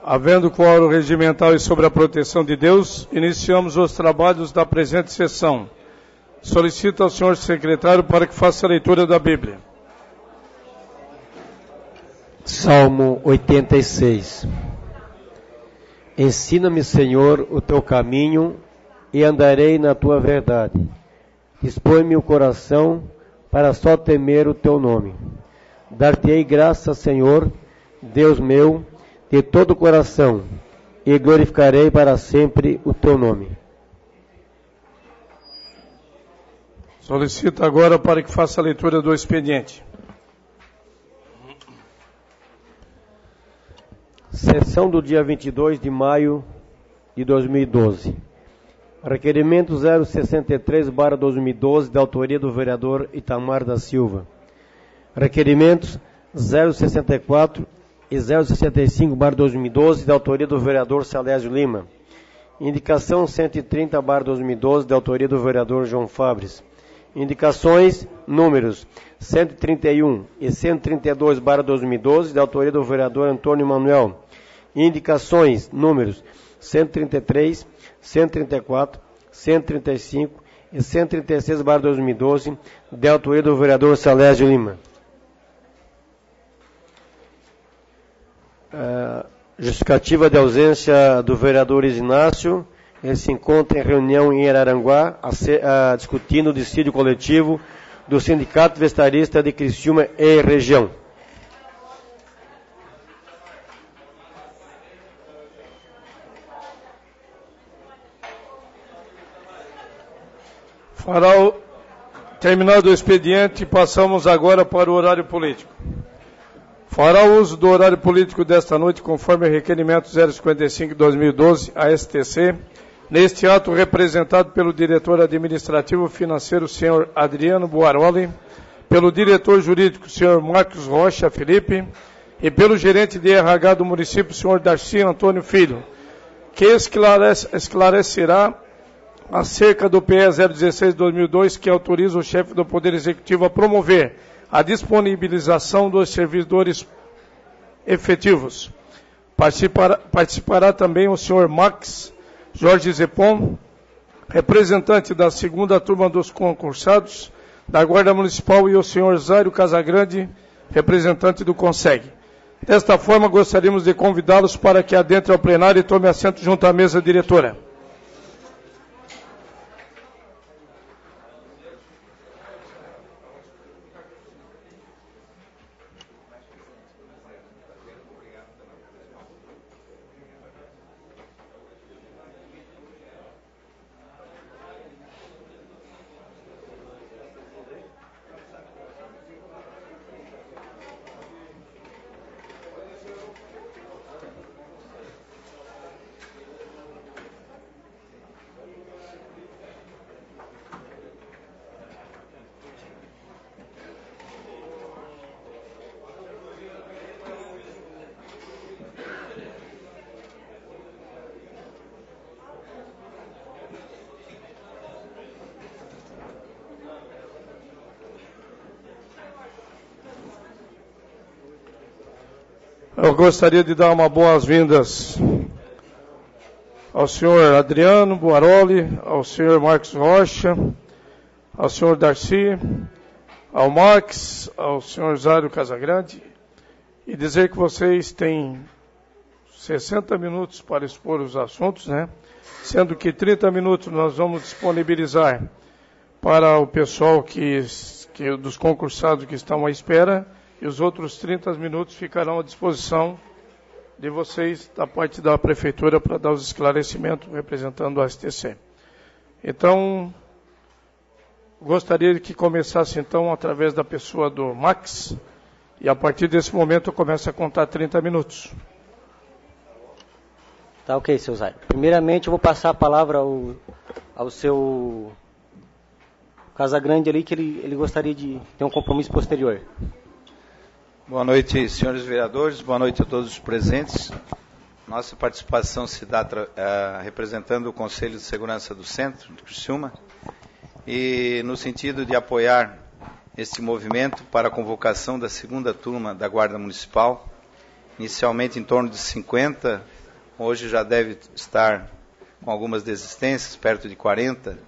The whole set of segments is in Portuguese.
Havendo quórum regimental e sobre a proteção de Deus, iniciamos os trabalhos da presente sessão. Solicito ao senhor secretário para que faça a leitura da Bíblia. Salmo 86. Ensina-me, Senhor, o teu caminho e andarei na tua verdade. Dispõe-me o coração para só temer o teu nome. Dar-te-ei graça, Senhor, Deus meu, de todo o coração, e glorificarei para sempre o teu nome. Solicito agora para que faça a leitura do expediente. Sessão do dia 22 de maio de 2012. Requerimento 063/2012, da autoria do vereador Itamar da Silva. Requerimentos 064 e 065/2012, da autoria do vereador Salésio Lima. Indicação 130/2012, da autoria do vereador João Fabres. Indicações números 131 e 132/2012, da autoria do vereador Antônio Manuel. Indicações números 133, 134, 135 e 136/2012, da autoria do vereador Salésio Lima. Justificativa de ausência do vereador Isinácio. Ele se encontra em reunião em Araranguá, discutindo o dissídio coletivo do Sindicato Vestarista de Criciúma e região. Terminado o expediente, passamos agora para o horário político. Fará uso do horário político desta noite, conforme o requerimento 055/2012, ASTC, neste ato representado pelo diretor administrativo financeiro, senhor Adriano Buaroli, pelo diretor jurídico, senhor Marcos Rocha Felipe, e pelo gerente de RH do município, senhor Darcy Antônio Filho, que esclarecerá acerca do PE 016/2002, que autoriza o chefe do Poder Executivo a promover a disponibilização dos servidores efetivos. Participará também o senhor Max Jorge Zepon, representante da segunda turma dos concursados da Guarda Municipal, e o senhor Zário Casagrande, representante do CONSEG. Desta forma, gostaríamos de convidá-los para que adentrem ao plenário e tome assento junto à mesa diretora. Eu gostaria de dar uma boas-vindas ao senhor Adriano Buaroli, ao senhor Marcos Rocha, ao senhor Darcy, ao Max, ao senhor Zário Casagrande, e dizer que vocês têm 60 minutos para expor os assuntos, né? Sendo que 30 minutos nós vamos disponibilizar para o pessoal dos concursados que estão à espera, e os outros 30 minutos ficarão à disposição de vocês, da parte da Prefeitura, para dar os esclarecimentos representando a STC. Então, gostaria de que começasse, então, através da pessoa do Max, e a partir desse momento eu começo a contar 30 minutos. Tá ok, seu Zário. Primeiramente, eu vou passar a palavra ao seu Casagrande ali, que ele gostaria de ter um compromisso posterior. Boa noite, senhores vereadores, boa noite a todos os presentes. Nossa participação se dá representando o Conselho de Segurança do Centro, de Criciúma, e no sentido de apoiar este movimento para a convocação da segunda turma da Guarda Municipal, inicialmente em torno de 50 hoje já deve estar com algumas desistências, perto de 40,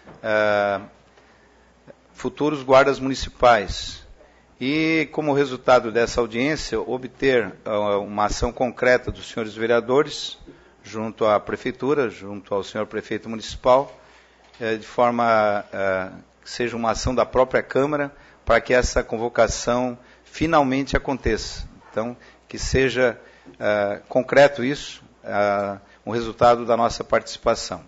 futuros guardas municipais. E, como resultado dessa audiência, obter uma ação concreta dos senhores vereadores, junto à Prefeitura, junto ao senhor Prefeito Municipal, de forma que seja uma ação da própria Câmara, para que essa convocação finalmente aconteça. Então, que seja concreto isso, o resultado da nossa participação.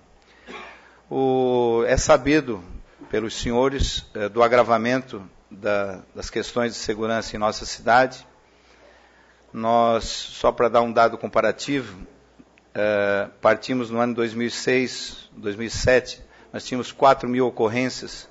É sabido pelos senhores do agravamento das questões de segurança em nossa cidade. Nós, só para dar um dado comparativo, partimos no ano 2006, 2007, nós tínhamos 4.000 ocorrências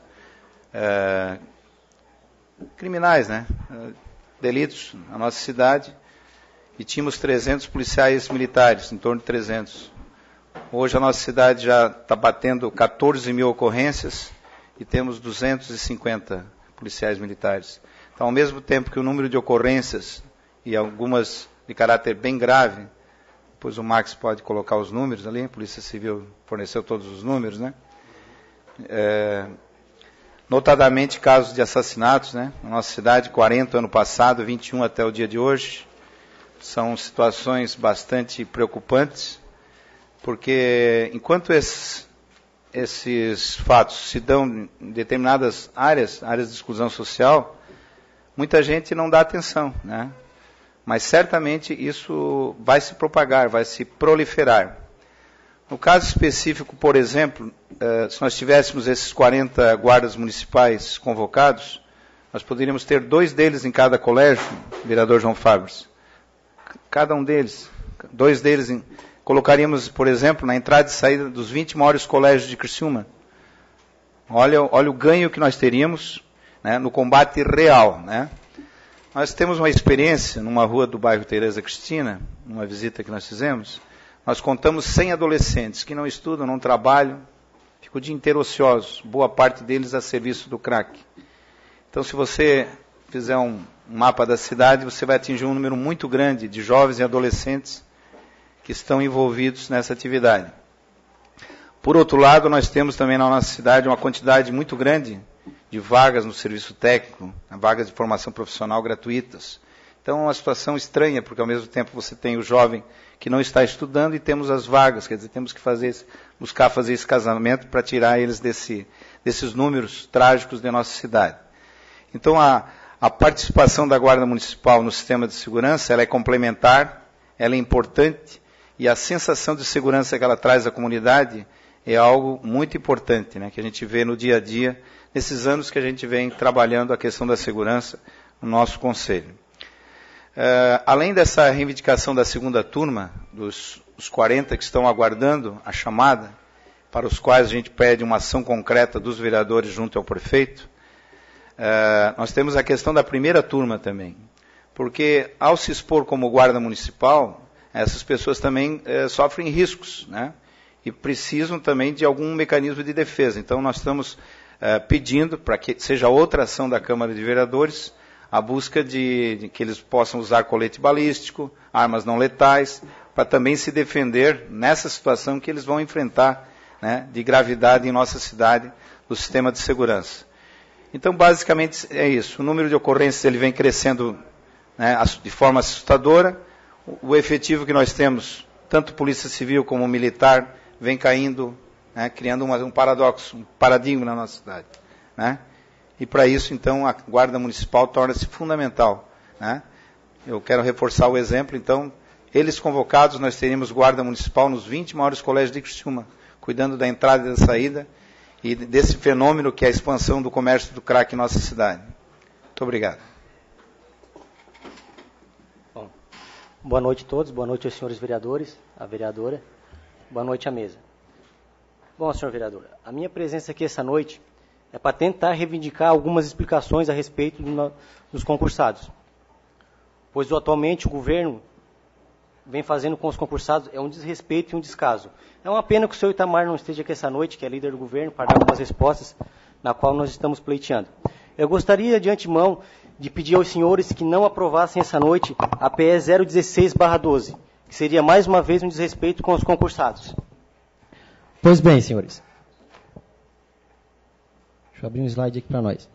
criminais, né? Delitos na nossa cidade, e tínhamos 300 policiais militares, em torno de 300. Hoje a nossa cidade já está batendo 14.000 ocorrências e temos 250 policiais militares. Então, ao mesmo tempo que o número de ocorrências, e algumas de caráter bem grave, depois o Max pode colocar os números ali, a Polícia Civil forneceu todos os números, né? Notadamente casos de assassinatos, né? Na nossa cidade, 40 ano passado, 21 até o dia de hoje. São situações bastante preocupantes, porque enquanto esses fatos se dão em determinadas áreas de exclusão social, muita gente não dá atenção, né? Mas certamente isso vai se propagar, vai se proliferar. No caso específico, por exemplo, se nós tivéssemos esses 40 guardas municipais convocados, nós poderíamos ter 2 deles em cada colégio, vereador João Fabres. Cada um deles, 2 deles, colocaríamos, por exemplo, na entrada e saída dos 20 maiores colégios de Criciúma. Olha o ganho que nós teríamos, né, no combate real, né? Nós temos uma experiência numa rua do bairro Tereza Cristina, numa visita que nós fizemos. Nós contamos 100 adolescentes que não estudam, não trabalham, ficam o dia inteiro ociosos, boa parte deles a serviço do crack. Então, se você fizer um mapa da cidade, você vai atingir um número muito grande de jovens e adolescentes que estão envolvidos nessa atividade. Por outro lado, nós temos também na nossa cidade uma quantidade muito grande de vagas no serviço técnico, vagas de formação profissional gratuitas. Então, é uma situação estranha, porque ao mesmo tempo você tem o jovem que não está estudando e temos as vagas, quer dizer, temos que buscar fazer esse casamento para tirar eles desses números trágicos da nossa cidade. Então, a participação da Guarda Municipal no sistema de segurança, ela é complementar, ela é importante, e a sensação de segurança que ela traz à comunidade é algo muito importante, né, que a gente vê no dia a dia, nesses anos que a gente vem trabalhando a questão da segurança no nosso Conselho. Além dessa reivindicação da segunda turma, dos 40 que estão aguardando a chamada, para os quais a gente pede uma ação concreta dos vereadores junto ao prefeito, nós temos a questão da primeira turma também. Porque ao se expor como guarda municipal, essas pessoas também sofrem riscos, né? E precisam também de algum mecanismo de defesa. Então nós estamos pedindo para que seja outra ação da Câmara de Vereadores, a busca de que eles possam usar colete balístico, armas não letais, para também se defender nessa situação que eles vão enfrentar, né, de gravidade em nossa cidade, do sistema de segurança. Então, basicamente, é isso. O número de ocorrências ele vem crescendo, né, de forma assustadora. O efetivo que nós temos, tanto Polícia Civil como Militar, vem caindo, né, criando um paradoxo, um paradigma na nossa cidade, né? E para isso, então, a Guarda Municipal torna-se fundamental, né? Eu quero reforçar o exemplo, então, eles convocados, nós teríamos Guarda Municipal nos 20 maiores colégios de Criciúma, cuidando da entrada e da saída, e desse fenômeno que é a expansão do comércio do crack em nossa cidade. Muito obrigado. Bom, boa noite a todos, boa noite aos senhores vereadores, a vereadora, boa noite à mesa. Bom, senhor vereador, a minha presença aqui essa noite é para tentar reivindicar algumas explicações a respeito dos concursados. Pois atualmente o governo vem fazendo com os concursados é um desrespeito e um descaso. É uma pena que o senhor Itamar não esteja aqui essa noite, que é líder do governo, para dar algumas respostas, na qual nós estamos pleiteando. Eu gostaria, de antemão, de pedir aos senhores que não aprovassem essa noite a PE 016/12, que seria mais uma vez um desrespeito com os concursados. Pois bem, senhores. Deixa eu abrir um slide aqui para nós.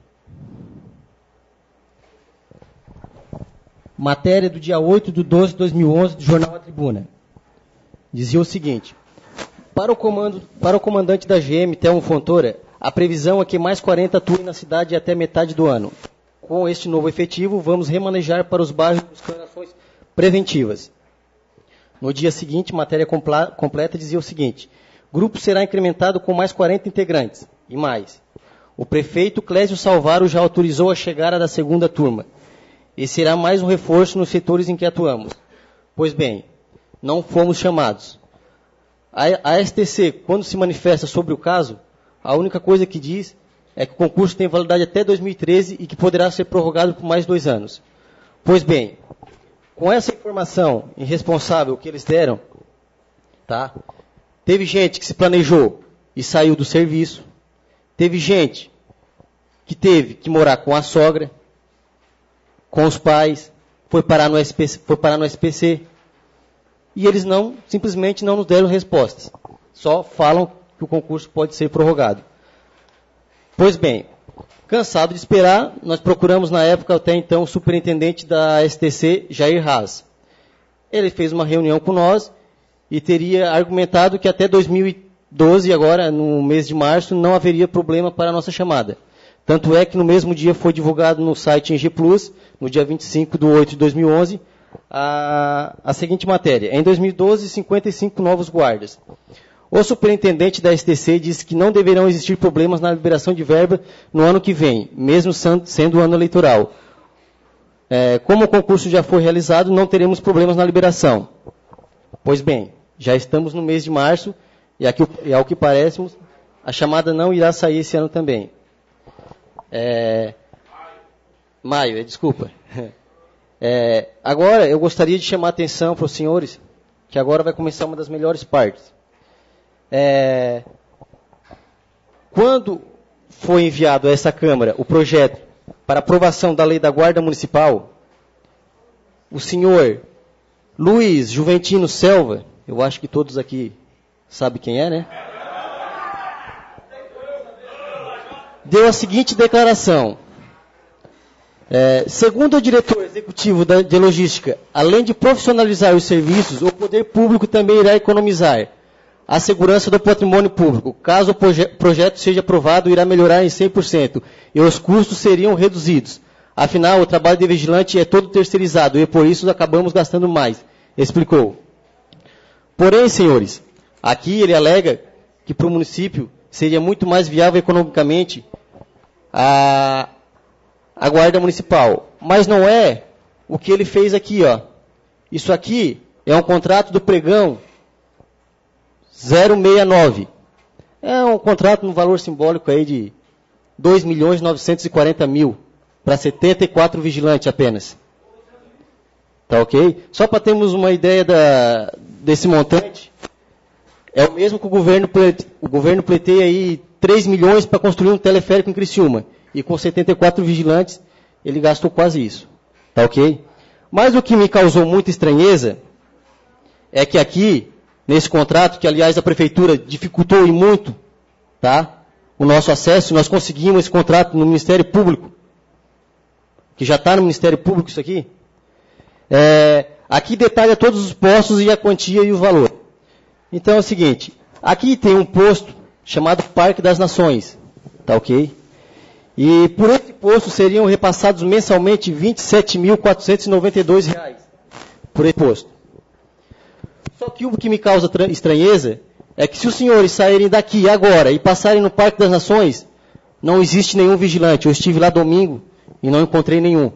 Matéria do dia 8/12/2011 do jornal A Tribuna. Dizia o seguinte: para o comandante da GM, Telmo Fontoura, a previsão é que mais 40 atuem na cidade até metade do ano. Com este novo efetivo, vamos remanejar para os bairros buscando ações preventivas. No dia seguinte, matéria completa dizia o seguinte: grupo será incrementado com mais 40 integrantes. E mais, o prefeito Clésio Salvaro já autorizou a chegada da segunda turma. E será mais um reforço nos setores em que atuamos. Pois bem, não fomos chamados. A STC, quando se manifesta sobre o caso, a única coisa que diz é que o concurso tem validade até 2013 e que poderá ser prorrogado por mais 2 anos. Pois bem, com essa informação irresponsável que eles deram, tá? Teve gente que se planejou e saiu do serviço. Teve gente que teve que morar com a sogra, com os pais, foi parar no SPC, e eles simplesmente não nos deram respostas. Só falam que o concurso pode ser prorrogado. Pois bem, cansado de esperar, nós procuramos na época até então o superintendente da STC, Jair Haas. Ele fez uma reunião com nós e teria argumentado que até 2012, agora no mês de março, não haveria problema para a nossa chamada. Tanto é que no mesmo dia foi divulgado no site Engie Plus, no dia 25/8/2011, a seguinte matéria: em 2012, 55 novos guardas. O superintendente da STC disse que não deverão existir problemas na liberação de verba no ano que vem, mesmo sendo o ano eleitoral. Como o concurso já foi realizado, não teremos problemas na liberação. Pois bem, já estamos no mês de março e ao que parece, a chamada não irá sair esse ano também. Maio, desculpa. Agora, eu gostaria de chamar a atenção para os senhores, que agora vai começar uma das melhores partes. Quando foi enviado a essa Câmara o projeto para aprovação da lei da Guarda Municipal, o senhor Luiz Juventino Selva, eu acho que todos aqui sabem quem é, né? Deu a seguinte declaração: segundo o diretor executivo de logística, além de profissionalizar os serviços, o poder público também irá economizar a segurança do patrimônio público. Caso o projeto seja aprovado, irá melhorar em 100% e os custos seriam reduzidos. Afinal, o trabalho de vigilante é todo terceirizado e por isso acabamos gastando mais, explicou. Porém, senhores, aqui ele alega que para o município seria muito mais viável economicamente a Guarda Municipal. Mas não é o que ele fez aqui, ó. Isso aqui é um contrato do pregão 069. É um contrato no valor simbólico aí de 2.940.000 para 74 vigilantes apenas. Tá ok? Só para termos uma ideia desse montante, é o mesmo que o governo pleiteia aí 3 milhões para construir um teleférico em Criciúma. E com 74 vigilantes, ele gastou quase isso. Tá ok? Mas o que me causou muita estranheza é que aqui, nesse contrato, que aliás a prefeitura dificultou e muito, tá? O nosso acesso, nós conseguimos esse contrato no Ministério Público, que já está no Ministério Público isso aqui. Aqui detalha todos os postos e a quantia e o valor. Então é o seguinte, aqui tem um posto chamado Parque das Nações, tá ok? E por esse posto seriam repassados mensalmente R$ 27.492 por esse posto. Só que o que me causa estranheza é que se os senhores saírem daqui agora e passarem no Parque das Nações, não existe nenhum vigilante. Eu estive lá domingo e não encontrei nenhum.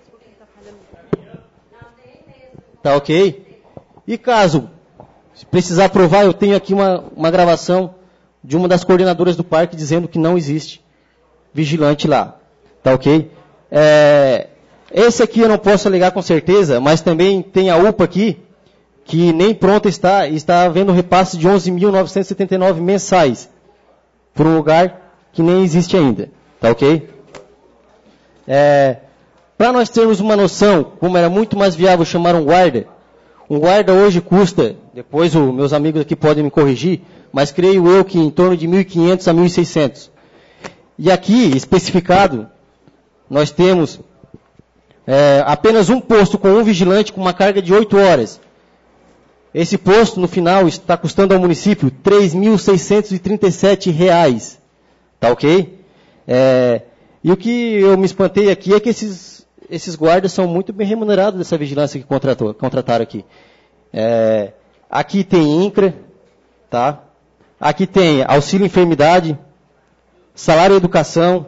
Tá ok? E caso precisar provar, eu tenho aqui uma gravação de uma das coordenadoras do parque dizendo que não existe vigilante lá. Tá ok? Esse aqui eu não posso alegar com certeza, mas também tem a UPA aqui, que nem pronta está, e está havendo repasse de 11.979 mensais por um lugar que nem existe ainda. Tá ok? Para nós termos uma noção, como era muito mais viável chamar um guarda, Um guarda hoje custa, depois os meus amigos aqui podem me corrigir, mas creio eu que em torno de 1.500 a 1.600. E aqui, especificado, nós temos apenas um posto com um vigilante com uma carga de 8 horas. Esse posto, no final, está custando ao município R$ 3.637. Tá ok? E o que eu me espantei aqui é que esses guardas são muito bem remunerados dessa vigilância que contrataram aqui. Aqui tem INCRA, tá? Aqui tem auxílio enfermidade, salário e educação.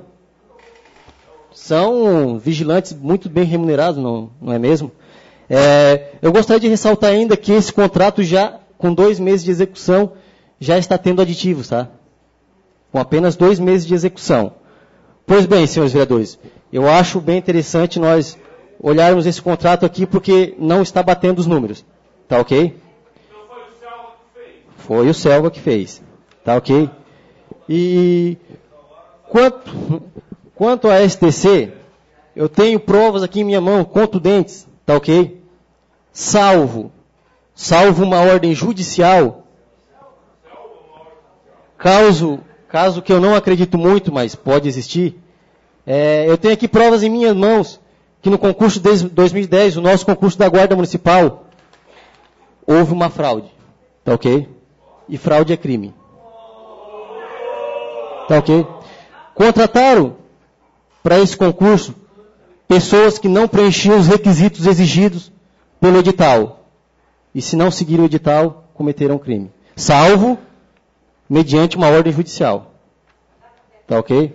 São vigilantes muito bem remunerados, não é mesmo? Eu gostaria de ressaltar ainda que esse contrato já, com 2 meses de execução, já está tendo aditivos, tá? Com apenas 2 meses de execução. Pois bem, senhores vereadores, eu acho bem interessante nós olharmos esse contrato aqui, porque não está batendo os números. Tá ok? Então foi o Selva que fez? Foi o Selva que fez. Tá ok? E quanto à STC, eu tenho provas aqui em minha mão, contundentes. Tá ok? Salvo uma ordem judicial, caso que eu não acredito muito, mas pode existir, eu tenho aqui provas em minhas mãos, que no concurso de 2010, o nosso concurso da Guarda Municipal, houve uma fraude. Tá ok? E fraude é crime. Tá ok? Contrataram para esse concurso pessoas que não preenchiam os requisitos exigidos pelo edital. E se não seguiram o edital, cometeram crime. Salvo mediante uma ordem judicial. Tá ok?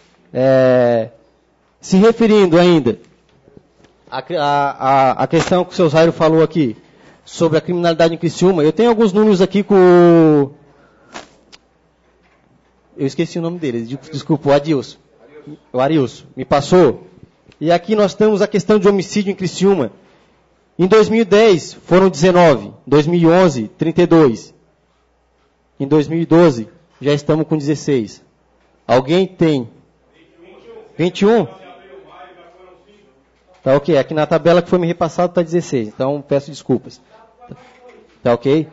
Se referindo ainda à questão que o seu Zairo falou aqui, sobre a criminalidade em Criciúma, eu tenho alguns números aqui com eu esqueci o nome dele, desculpa, o Adilson. O Arilson me passou. E aqui nós temos a questão de homicídio em Criciúma. Em 2010 foram 19, 2011 32. Em 2012 já estamos com 16. Alguém tem? 21? Tá ok, aqui na tabela que foi me repassado está 16, então peço desculpas. Tá ok?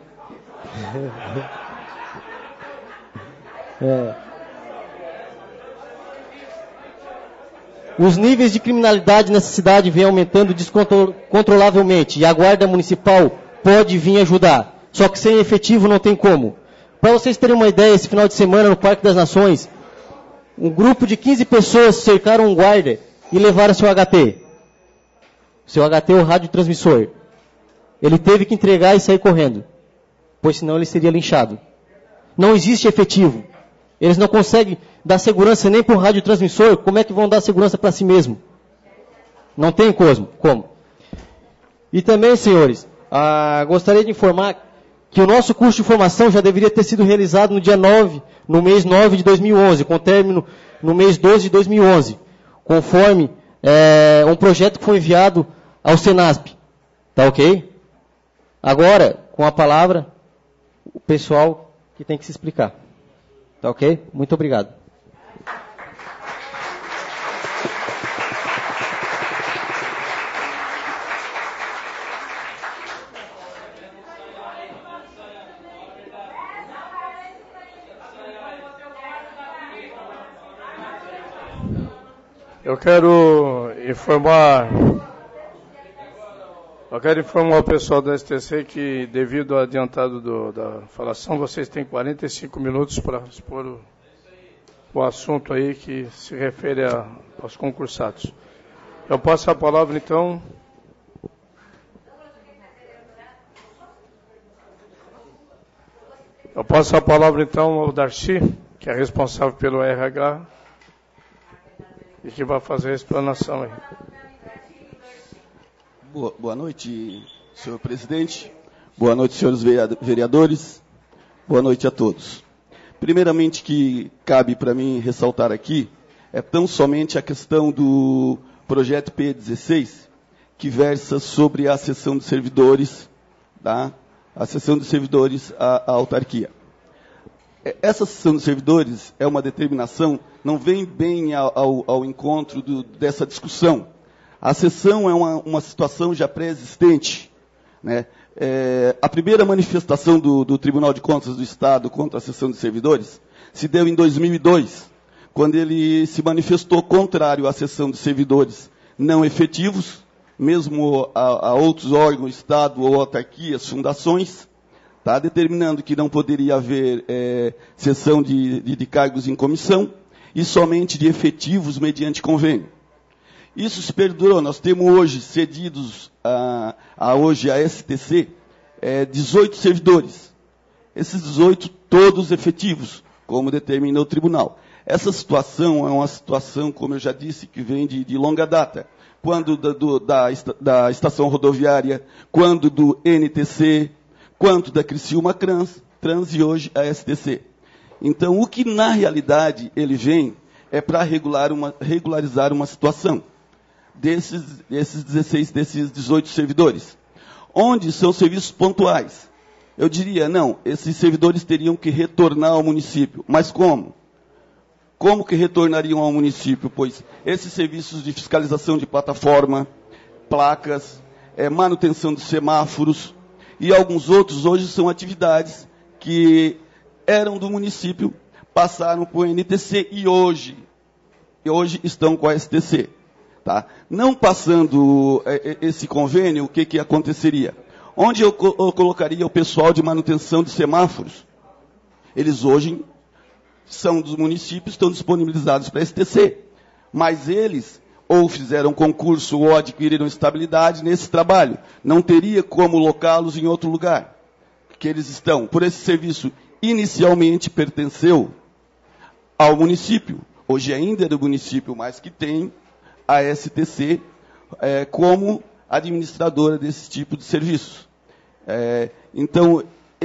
Os níveis de criminalidade nessa cidade vêm aumentando descontrolavelmente e a Guarda Municipal pode vir ajudar. Só que sem efetivo não tem como. Para vocês terem uma ideia, esse final de semana no Parque das Nações, um grupo de 15 pessoas cercaram um guarda e levaram seu HT. Seu HT é o radiotransmissor. Ele teve que entregar e sair correndo, pois senão ele seria linchado. Não existe efetivo. Eles não conseguem dar segurança nem para o radiotransmissor, como é que vão dar segurança para si mesmo? Não tem como. E também, senhores, gostaria de informar que o nosso curso de formação já deveria ter sido realizado no dia 9, no mês 9 de 2011, com término no mês 12 de 2011, conforme um projeto que foi enviado ao Senasp. Tá ok? Agora, com a palavra, o pessoal que tem que se explicar. Tá ok? Muito obrigado. Eu quero informar o pessoal da STC que, devido ao adiantado da falação, vocês têm 45 minutos para expor o assunto aí que se refere aos concursados. Eu passo a palavra, então. Ao Darcy, que é responsável pelo RH, e que vai fazer a explanação aí. Boa noite, senhor presidente. Boa noite, senhores vereadores. Boa noite a todos. Primeiramente, que cabe para mim ressaltar aqui é tão somente a questão do projeto P16, que versa sobre a cessão de servidores, tá? A cessão de servidores à autarquia. Essa cessão de servidores é uma determinação, não vem bem ao encontro dessa discussão. A cessão é uma situação já pré-existente, né? A primeira manifestação do Tribunal de Contas do Estado contra a cessão de servidores se deu em 2002, quando ele se manifestou contrário à cessão de servidores não efetivos, mesmo a outros órgãos, Estado ou autarquias, fundações, tá, determinando que não poderia haver cessão de cargos em comissão e somente de efetivos mediante convênio. Isso se perdurou. Nós temos hoje cedidos hoje a STC 18 servidores. Esses 18 todos efetivos, como determina o tribunal. Essa situação é uma situação, como eu já disse, que vem de longa data. Quando da estação rodoviária, quando do NTC, quanto da Criciúma Trans e hoje a STC. Então, o que na realidade ele vem é para regularizar uma situação desses 18 servidores, onde são serviços pontuais. Eu diria, não, esses servidores teriam que retornar ao município. Mas como? Como que retornariam ao município? Pois esses serviços de fiscalização de plataforma, placas, manutenção de semáforos e alguns outros hoje são atividades que eram do município, passaram para o NTC e hoje estão com a STC. Tá? Não passando esse convênio, o que aconteceria? Onde eu colocaria o pessoal de manutenção de semáforos? Eles hoje são dos municípios, estão disponibilizados para a STC. Mas eles ou fizeram concurso ou adquiriram estabilidade nesse trabalho. Não teria como colocá-los em outro lugar. Que eles estão, por esse serviço, inicialmente pertenceu ao município. Hoje ainda é do município, mas que tem a STC como administradora desse tipo de serviços. Então,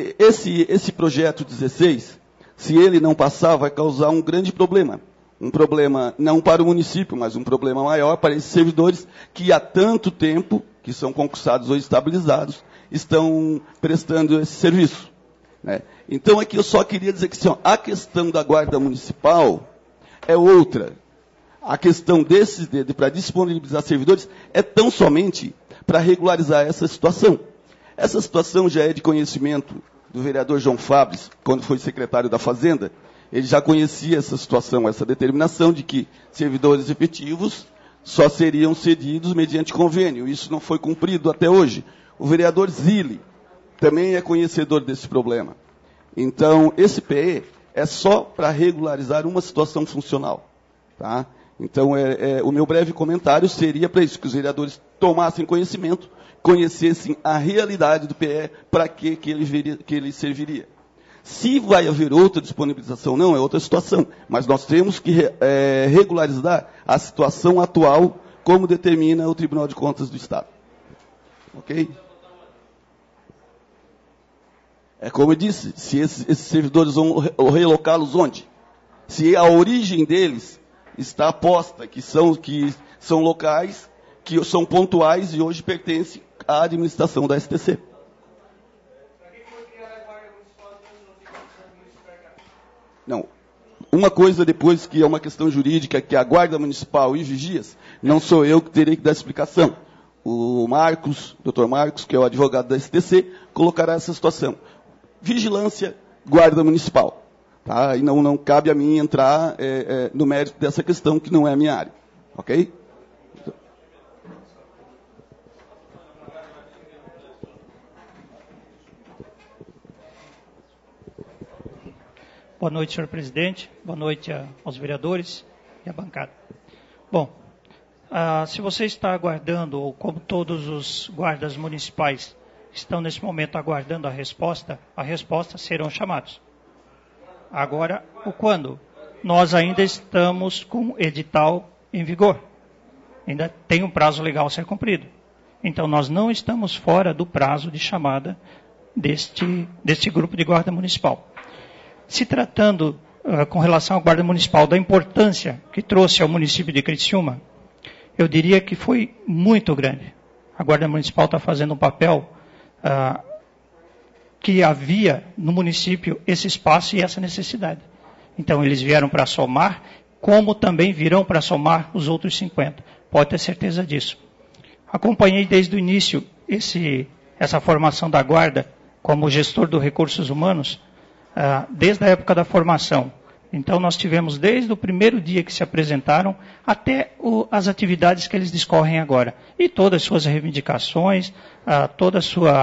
esse projeto 16, se ele não passar, vai causar um grande problema. Um problema não para o município, mas um problema maior para esses servidores que há tanto tempo, que são concursados ou estabilizados, estão prestando esse serviço. Né? Então, aqui eu só queria dizer que a questão da Guarda Municipal é outra. A questão para disponibilizar servidores é tão somente para regularizar essa situação. Essa situação já é de conhecimento do vereador João Fabres, quando foi secretário da Fazenda. Ele já conhecia essa situação, essa determinação de que servidores efetivos só seriam cedidos mediante convênio. Isso não foi cumprido até hoje. O vereador Zilli também é conhecedor desse problema. Então, esse PE é só para regularizar uma situação funcional. Tá? Então, o meu breve comentário seria para isso, que os vereadores tomassem conhecimento, conhecessem a realidade do PE, para que ele serviria. Se vai haver outra disponibilização, não, é outra situação. Mas nós temos que regularizar a situação atual, como determina o Tribunal de Contas do Estado. Ok? É como eu disse, se esses servidores vão relocá-los onde? Se a origem deles está aposta, que são locais, que são pontuais e hoje pertencem à administração da STC. Não. Uma coisa depois que é uma questão jurídica, que a Guarda Municipal e Vigias, não sou eu que terei que dar explicação. O Marcos, Dr. Marcos, que é o advogado da STC, colocará essa situação. Vigilância, Guarda Municipal. Tá? E não cabe a mim entrar no mérito dessa questão, que não é a minha área. Ok? Boa noite, senhor presidente. Boa noite aos vereadores e à bancada. Bom, se você está aguardando, ou como todos os guardas municipais estão nesse momento aguardando a resposta serão chamados. Agora, o quando? Nós ainda estamos com edital em vigor. Ainda tem um prazo legal a ser cumprido. Então, nós não estamos fora do prazo de chamada deste grupo de guarda municipal. Se tratando, com relação à Guarda Municipal, da importância que trouxe ao município de Criciúma, eu diria que foi muito grande. A Guarda Municipal está fazendo um papel que havia no município esse espaço e essa necessidade. Então, eles vieram para somar, como também virão para somar os outros 50. Pode ter certeza disso. Acompanhei desde o início essa formação da guarda como gestor dos recursos humanos desde a época da formação. Então, nós tivemos desde o primeiro dia que se apresentaram até as atividades que eles discorrem agora. E todas as suas reivindicações, toda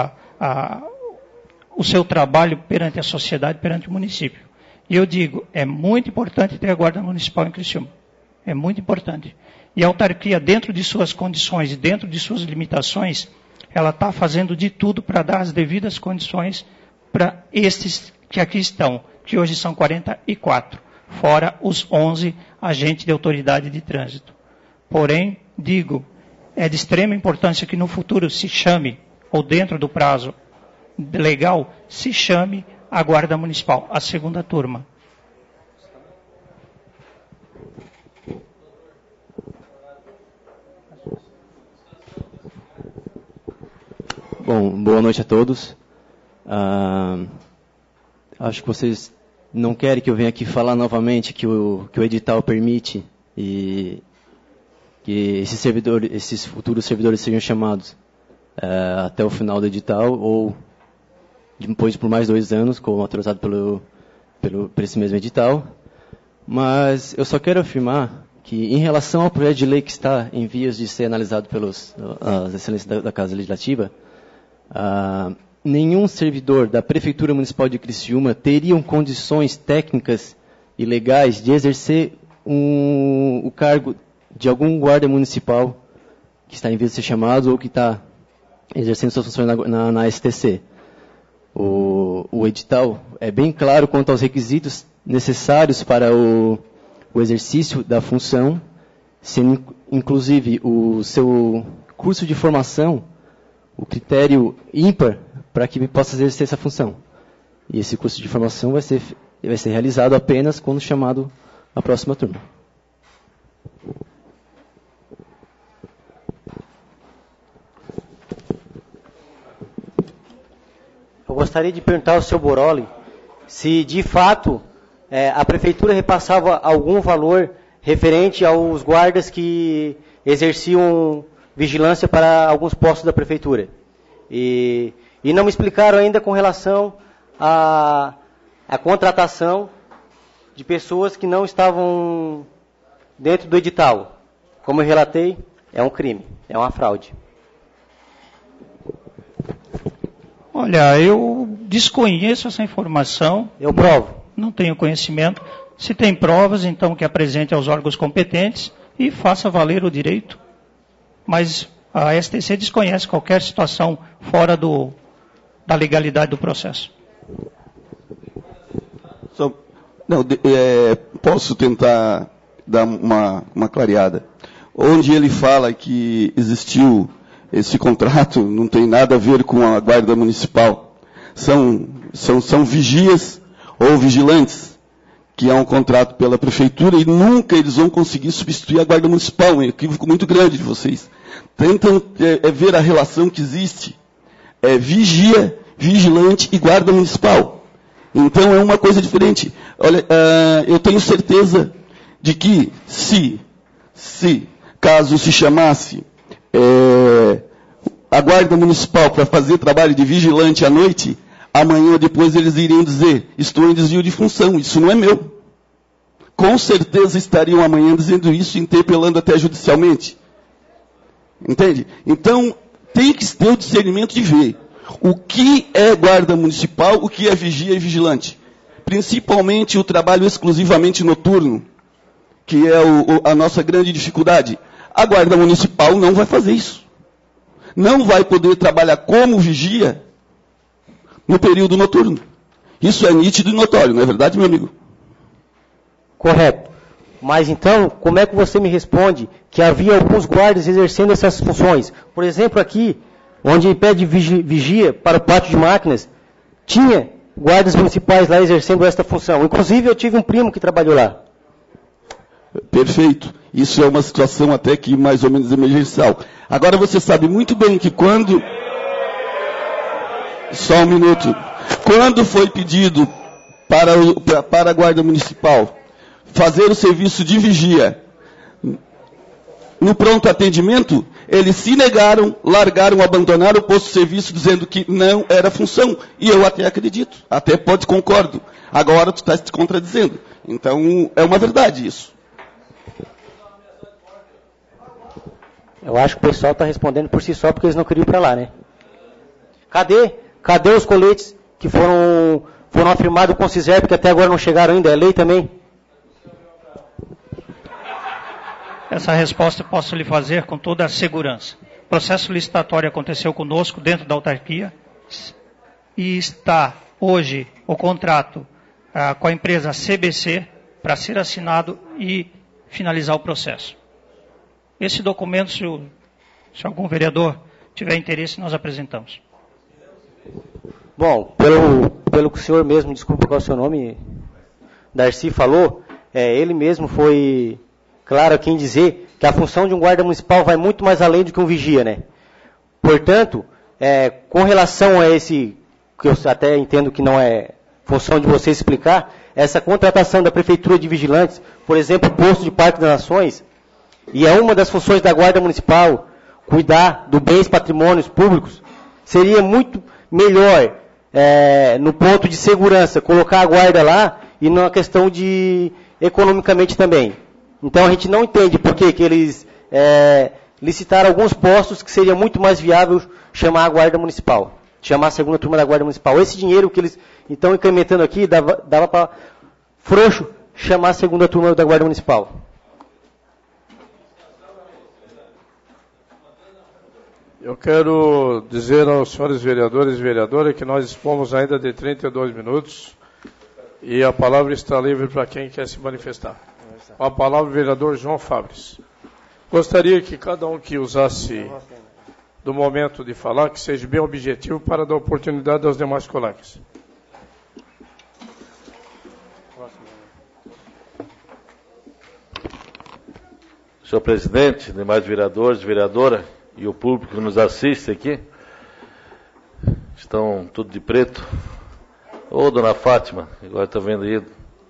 o seu trabalho perante a sociedade, perante o município. E eu digo, é muito importante ter a Guarda Municipal em Criciúma. É muito importante. E a autarquia, dentro de suas condições e dentro de suas limitações, ela está fazendo de tudo para dar as devidas condições para estes que aqui estão, que hoje são 44, fora os 11 agentes de autoridade de trânsito. Porém, digo, é de extrema importância que no futuro se chame, ou dentro do prazo legal, se chame a Guarda Municipal, a segunda turma. Bom, boa noite a todos. Acho que vocês não querem que eu venha aqui falar novamente que o edital permite e que esses futuros servidores sejam chamados até o final do edital ou depois por mais 2 anos, como autorizado por esse mesmo edital. Mas eu só quero afirmar que, em relação ao projeto de lei que está em vias de ser analisado pelas excelências da Casa Legislativa, nenhum servidor da Prefeitura Municipal de Criciúma teriam condições técnicas e legais de exercer o cargo de algum guarda municipal que está em vias de ser chamado ou que está exercendo suas funções na STC. O edital é bem claro quanto aos requisitos necessários para o exercício da função, sendo inclusive o seu curso de formação o critério ímpar para que possa exercer essa função. E esse curso de formação vai ser realizado apenas quando chamado a próxima turma. Eu gostaria de perguntar ao seu Boroli se, de fato, a Prefeitura repassava algum valor referente aos guardas que exerciam vigilância para alguns postos da Prefeitura. E não me explicaram ainda com relação à contratação de pessoas que não estavam dentro do edital. Como eu relatei, é um crime, é uma fraude. Olha, eu desconheço essa informação. Eu provo. Não tenho conhecimento. Se tem provas, então que apresente aos órgãos competentes e faça valer o direito. Mas a STC desconhece qualquer situação fora da legalidade do processo. Posso tentar dar uma clareada. Onde ele fala que existiu esse contrato, não tem nada a ver com a Guarda Municipal. São vigias ou vigilantes, que é um contrato pela Prefeitura, e nunca eles vão conseguir substituir a Guarda Municipal. É um equívoco muito grande de vocês. Tentam ver a relação que existe. Vigia, vigilante e Guarda Municipal. Então é uma coisa diferente. Olha, eu tenho certeza de que caso se chamasse a Guarda Municipal para fazer trabalho de vigilante à noite, amanhã ou depois eles iriam dizer, estou em desvio de função, isso não é meu. Com certeza estariam amanhã dizendo isso, interpelando até judicialmente. Entende? Então, tem que ter o discernimento de ver o que é Guarda Municipal, o que é vigia e vigilante. Principalmente o trabalho exclusivamente noturno, que é a nossa grande dificuldade. A Guarda Municipal não vai fazer isso. Não vai poder trabalhar como vigia no período noturno. Isso é nítido e notório, não é verdade, meu amigo? Correto. Mas então, como é que você me responde que havia alguns guardas exercendo essas funções? Por exemplo, aqui, onde pede vigia para o pátio de máquinas, tinha guardas municipais lá exercendo esta função. Inclusive, eu tive um primo que trabalhou lá. Perfeito. Isso é uma situação até que mais ou menos emergencial. Agora você sabe muito bem que quando... Só um minuto. Quando foi pedido para a Guarda Municipal fazer o serviço de vigia no pronto atendimento, eles se negaram, largaram, abandonaram o posto de serviço, dizendo que não era função. E eu até acredito, até pode concordo. Agora tu está te contradizendo. Então, é uma verdade isso. Eu acho que o pessoal está respondendo por si só, porque eles não queriam ir para lá, né? Cadê os coletes que foram afirmados com o CISERP, que até agora não chegaram ainda? É lei também? Essa resposta eu posso lhe fazer com toda a segurança. O processo licitatório aconteceu conosco dentro da autarquia e está hoje o contrato com a empresa CBC para ser assinado e finalizar o processo. Esse documento, se algum vereador tiver interesse, nós apresentamos. Bom, pelo que o senhor mesmo, desculpa qual é o seu nome, Darcy, falou, ele mesmo foi claro aqui em dizer que a função de um guarda municipal vai muito mais além do que um vigia, né? Portanto, com relação a esse, que eu até entendo que não é função de você explicar, essa contratação da Prefeitura de Vigilantes, por exemplo, o posto de Parque das Nações, e é uma das funções da Guarda Municipal, cuidar dos bens patrimônios públicos, seria muito melhor, no ponto de segurança, colocar a guarda lá e na questão de economicamente também. Então a gente não entende por que eles licitaram alguns postos que seria muito mais viável chamar a Guarda Municipal, chamar a segunda turma da Guarda Municipal. Esse dinheiro que eles estão incrementando aqui, dava para frouxo chamar a segunda turma da Guarda Municipal. Eu quero dizer aos senhores vereadores e vereadoras que nós dispomos ainda de 32 minutos e a palavra está livre para quem quer se manifestar. Com a palavra o vereador João Fabres. Gostaria que cada um que usasse do momento de falar, que seja bem objetivo para dar oportunidade aos demais colegas. Senhor presidente, demais vereadores, vereadora e o público que nos assiste aqui, estão tudo de preto. Ô, dona Fátima, agora está vendo aí.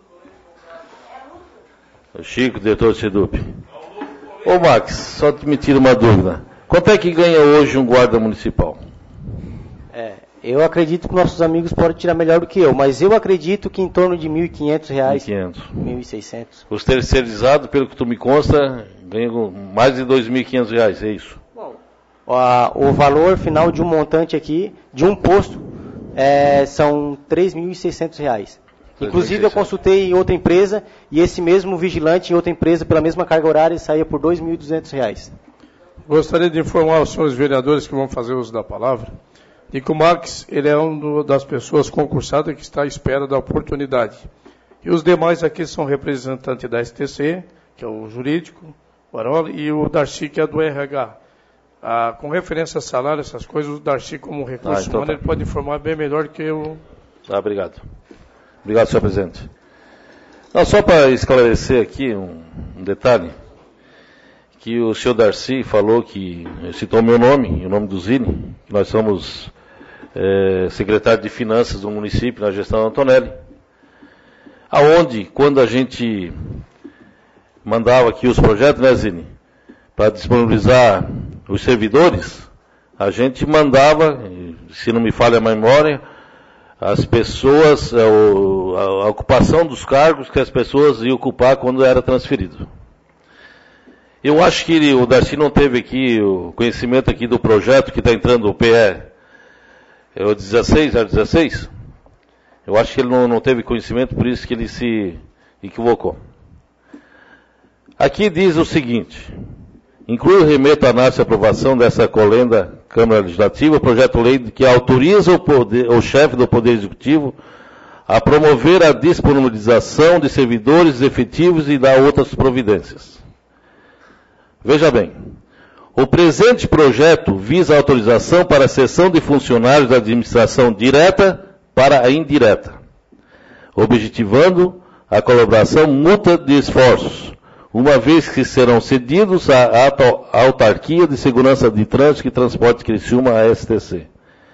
O Chico, diretor do SEDUP. Ô, Max, só me tira uma dúvida. Quanto é que ganha hoje um guarda municipal? Eu acredito que nossos amigos podem tirar melhor do que eu, mas eu acredito que em torno de R$ 1.500, R$ 1.600. Os terceirizados, pelo que tu me consta, ganham mais de R$ 2.500, é isso? Bom, o valor final de um montante aqui, de um posto, são R$ 3.600. Inclusive eu consultei em outra empresa e esse mesmo vigilante em outra empresa pela mesma carga horária saía por R$ 2.200. Gostaria de informar os senhores vereadores que vão fazer uso da palavra de que o Max, ele é uma das pessoas concursadas que está à espera da oportunidade. E os demais aqui são representantes da STC, que é o jurídico, o Aroli, e o Darcy, que é do RH. Com referência a salário, essas coisas, o Darcy, como recurso humano, ele pode informar bem melhor que eu. Obrigado. Obrigado, senhor presidente. Não, só para esclarecer aqui um detalhe, que o senhor Darcy falou que, citou meu nome e o nome do Zine, que nós somos secretário de Finanças do município na gestão Antonelli, aonde, quando a gente mandava aqui os projetos, né, Zine, para disponibilizar os servidores, a gente mandava, se não me falha a memória, as pessoas, a ocupação dos cargos que as pessoas iam ocupar quando era transferido. Eu acho que o Darcy não teve aqui o conhecimento aqui do projeto que está entrando o PE, o 016. Eu acho que ele não teve conhecimento, por isso que ele se equivocou. Aqui diz o seguinte: inclui o remeto à análise e aprovação dessa colenda Câmara Legislativa, o projeto-lei que autoriza o chefe do Poder Executivo a promover a disponibilização de servidores efetivos e dar outras providências. Veja bem, o presente projeto visa a autorização para a cessão de funcionários da administração direta para a indireta, objetivando a colaboração mútua de esforços, uma vez que serão cedidos à Autarquia de Segurança de Trânsito e Transporte Criciúma, a STC,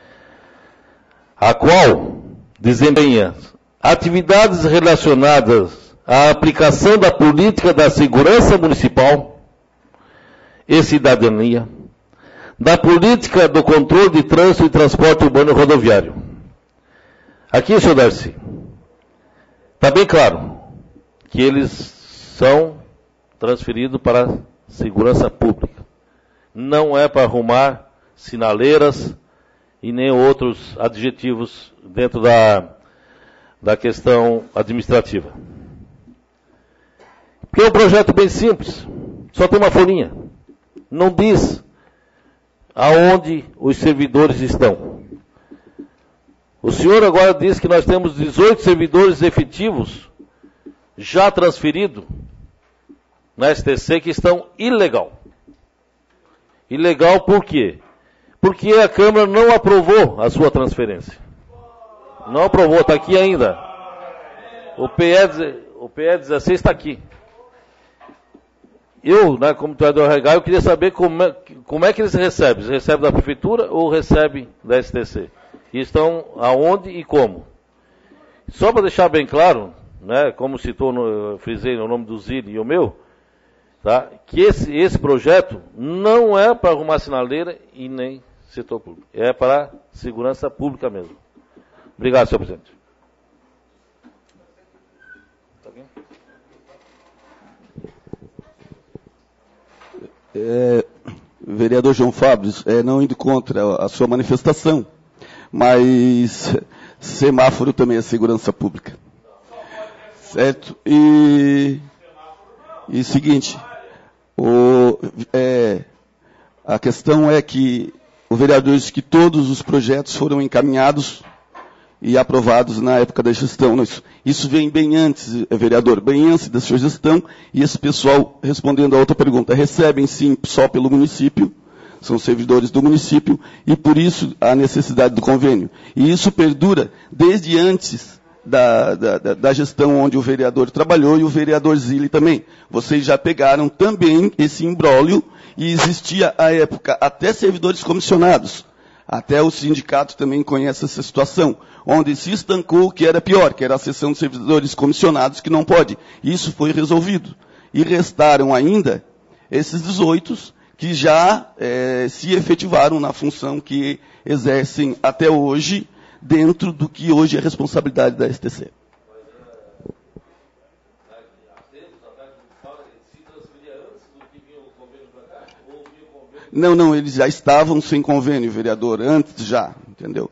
a qual desempenha atividades relacionadas à aplicação da política da segurança municipal e cidadania, da política do controle de trânsito e transporte urbano e rodoviário. Aqui, senhor Darcy, está bem claro que eles são transferidos para a segurança pública. Não é para arrumar sinaleiras e nem outros adjetivos dentro da questão administrativa. Porque é um projeto bem simples, só tem uma folhinha. Não diz aonde os servidores estão. O senhor agora diz que nós temos 18 servidores efetivos já transferidos na STC que estão ilegal. Ilegal por quê? Porque a Câmara não aprovou a sua transferência. Não aprovou, está aqui ainda. O PE 16 está aqui. Eu, né, como treinador RH, eu queria saber como é que eles recebem. Eles recebem da Prefeitura ou recebem da STC? E estão aonde e como? Só para deixar bem claro, né, como citou, eu frisei o nome do Zili e o meu, tá, que esse projeto não é para arrumar sinaleira e nem setor público. É para segurança pública mesmo. Obrigado, senhor presidente. Vereador João Fábio, não indo contra a sua manifestação, mas semáforo também é segurança pública. Certo? E seguinte, a questão é que o vereador disse que todos os projetos foram encaminhados e aprovados na época da gestão. Isso vem bem antes, vereador, bem antes da sua gestão, e esse pessoal, respondendo a outra pergunta, recebem sim só pelo município, são servidores do município, e por isso a necessidade do convênio. E isso perdura desde antes da gestão onde o vereador trabalhou e o vereador Zili também. Vocês já pegaram também esse imbróglio, e existia à época até servidores comissionados. Até o sindicato também conhece essa situação, onde se estancou o que era pior, que era a seção de servidores comissionados, que não pode. Isso foi resolvido. E restaram ainda esses 18 que já se efetivaram na função que exercem até hoje, dentro do que hoje é responsabilidade da STC. Não, eles já estavam sem convênio, vereador, antes já, entendeu?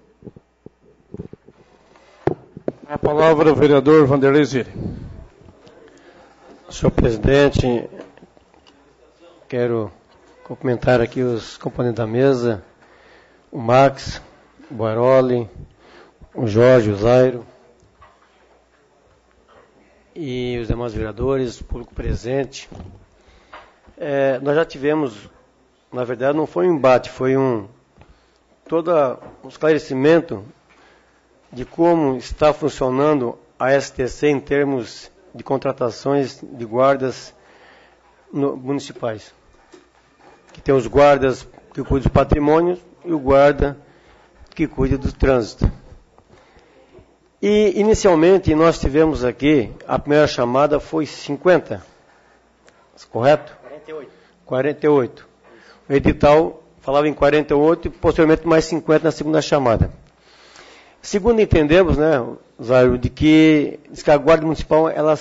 A palavra, o vereador Vanderlei Zilli. Senhor presidente, quero cumprimentar aqui os componentes da mesa, o Max, o Baroli, o Jorge, o Zairo, e os demais vereadores, o público presente. Nós já tivemos, na verdade não foi um embate, foi todo um esclarecimento de como está funcionando a STC em termos de contratações de guardas municipais. Que tem os guardas que cuidam dos patrimônios e o guarda que cuida do trânsito. E, inicialmente, nós tivemos aqui, a primeira chamada foi 50, correto? 48. O edital falava em 48 e, posteriormente, mais 50 na segunda chamada. Segundo entendemos, né, Zairo, de que a Guarda Municipal, ela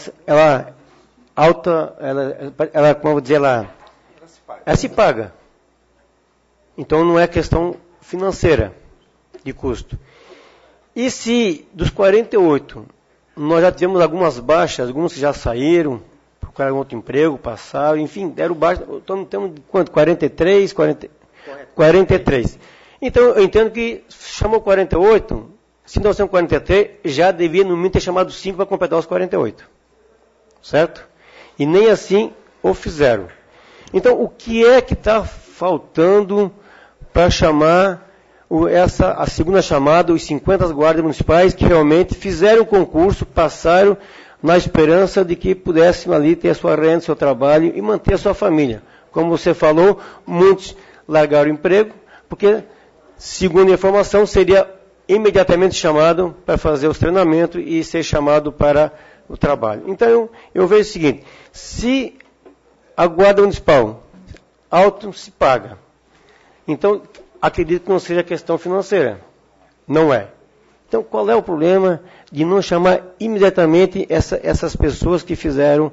como eu vou dizer, ela se paga. Então, não é questão financeira de custo. E se dos 48, nós já tivemos algumas baixas, alguns que já saíram, procuraram outro emprego, passaram, enfim, deram baixa, então temos quanto? 43? 43. Então, eu entendo que chamou 48, se nós temos 43, já devia no mínimo ter chamado 5 para completar os 48. Certo? E nem assim o fizeram. Então, o que é que está faltando para chamar a segunda chamada, os 50 guardas municipais que realmente fizeram o concurso, passaram na esperança de que pudessem ali ter a sua renda, seu trabalho e manter a sua família. Como você falou, muitos largaram o emprego, porque, segundo a informação, seria imediatamente chamado para fazer os treinamentos e ser chamado para o trabalho. Então, eu vejo o seguinte, se a Guarda Municipal auto se paga. Então, acredito que não seja questão financeira. Não é. Então, qual é o problema de não chamar imediatamente essas pessoas que fizeram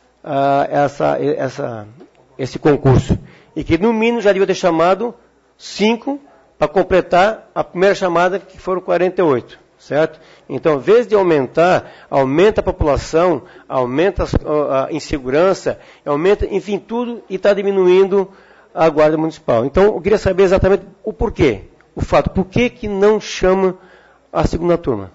esse concurso? E que, no mínimo, já devia ter chamado 5 para completar a primeira chamada, que foram 48, certo? Então, em vez de aumentar, aumenta a população, aumenta a insegurança, aumenta, enfim, tudo, e está diminuindo a Guarda Municipal. Então, eu queria saber exatamente o porquê, o fato, por que não chama a segunda turma?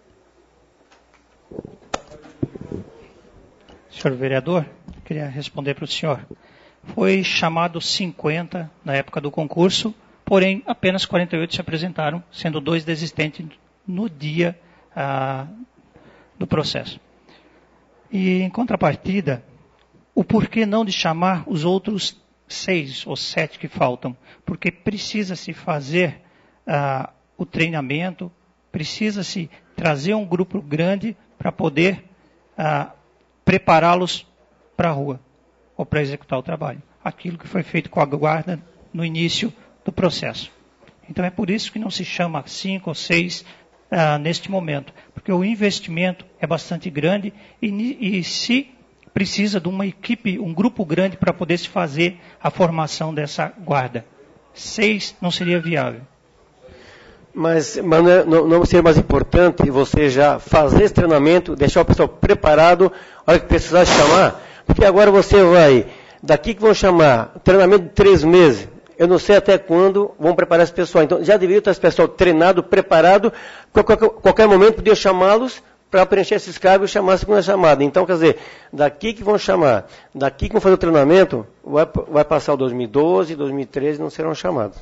Senhor vereador, queria responder para o senhor. Foi chamado 50 na época do concurso, porém apenas 48 se apresentaram, sendo 2 desistentes no dia do processo. E em contrapartida, o porquê não de chamar os outros 6 ou 7 que faltam? Porque precisa-se fazer o treinamento, precisa-se trazer um grupo grande para poder prepará-los para a rua, ou para executar o trabalho. Aquilo que foi feito com a guarda no início do processo. Então é por isso que não se chama 5 ou 6 neste momento, porque o investimento é bastante grande e se precisa de uma equipe, um grupo grande para poder se fazer a formação dessa guarda. 6 não seria viável. Mas não seria mais importante você já fazer esse treinamento, deixar o pessoal preparado, a hora que precisar chamar? Porque agora você vai, daqui que vão chamar, treinamento de 3 meses, eu não sei até quando vão preparar esse pessoal. Então, já deveria estar esse pessoal treinado, preparado, qualquer momento podia chamá-los para preencher esses cargos e chamar a segunda chamada. Então, quer dizer, daqui que vão chamar, daqui que vão fazer o treinamento, vai passar o 2012, 2013, não serão chamados.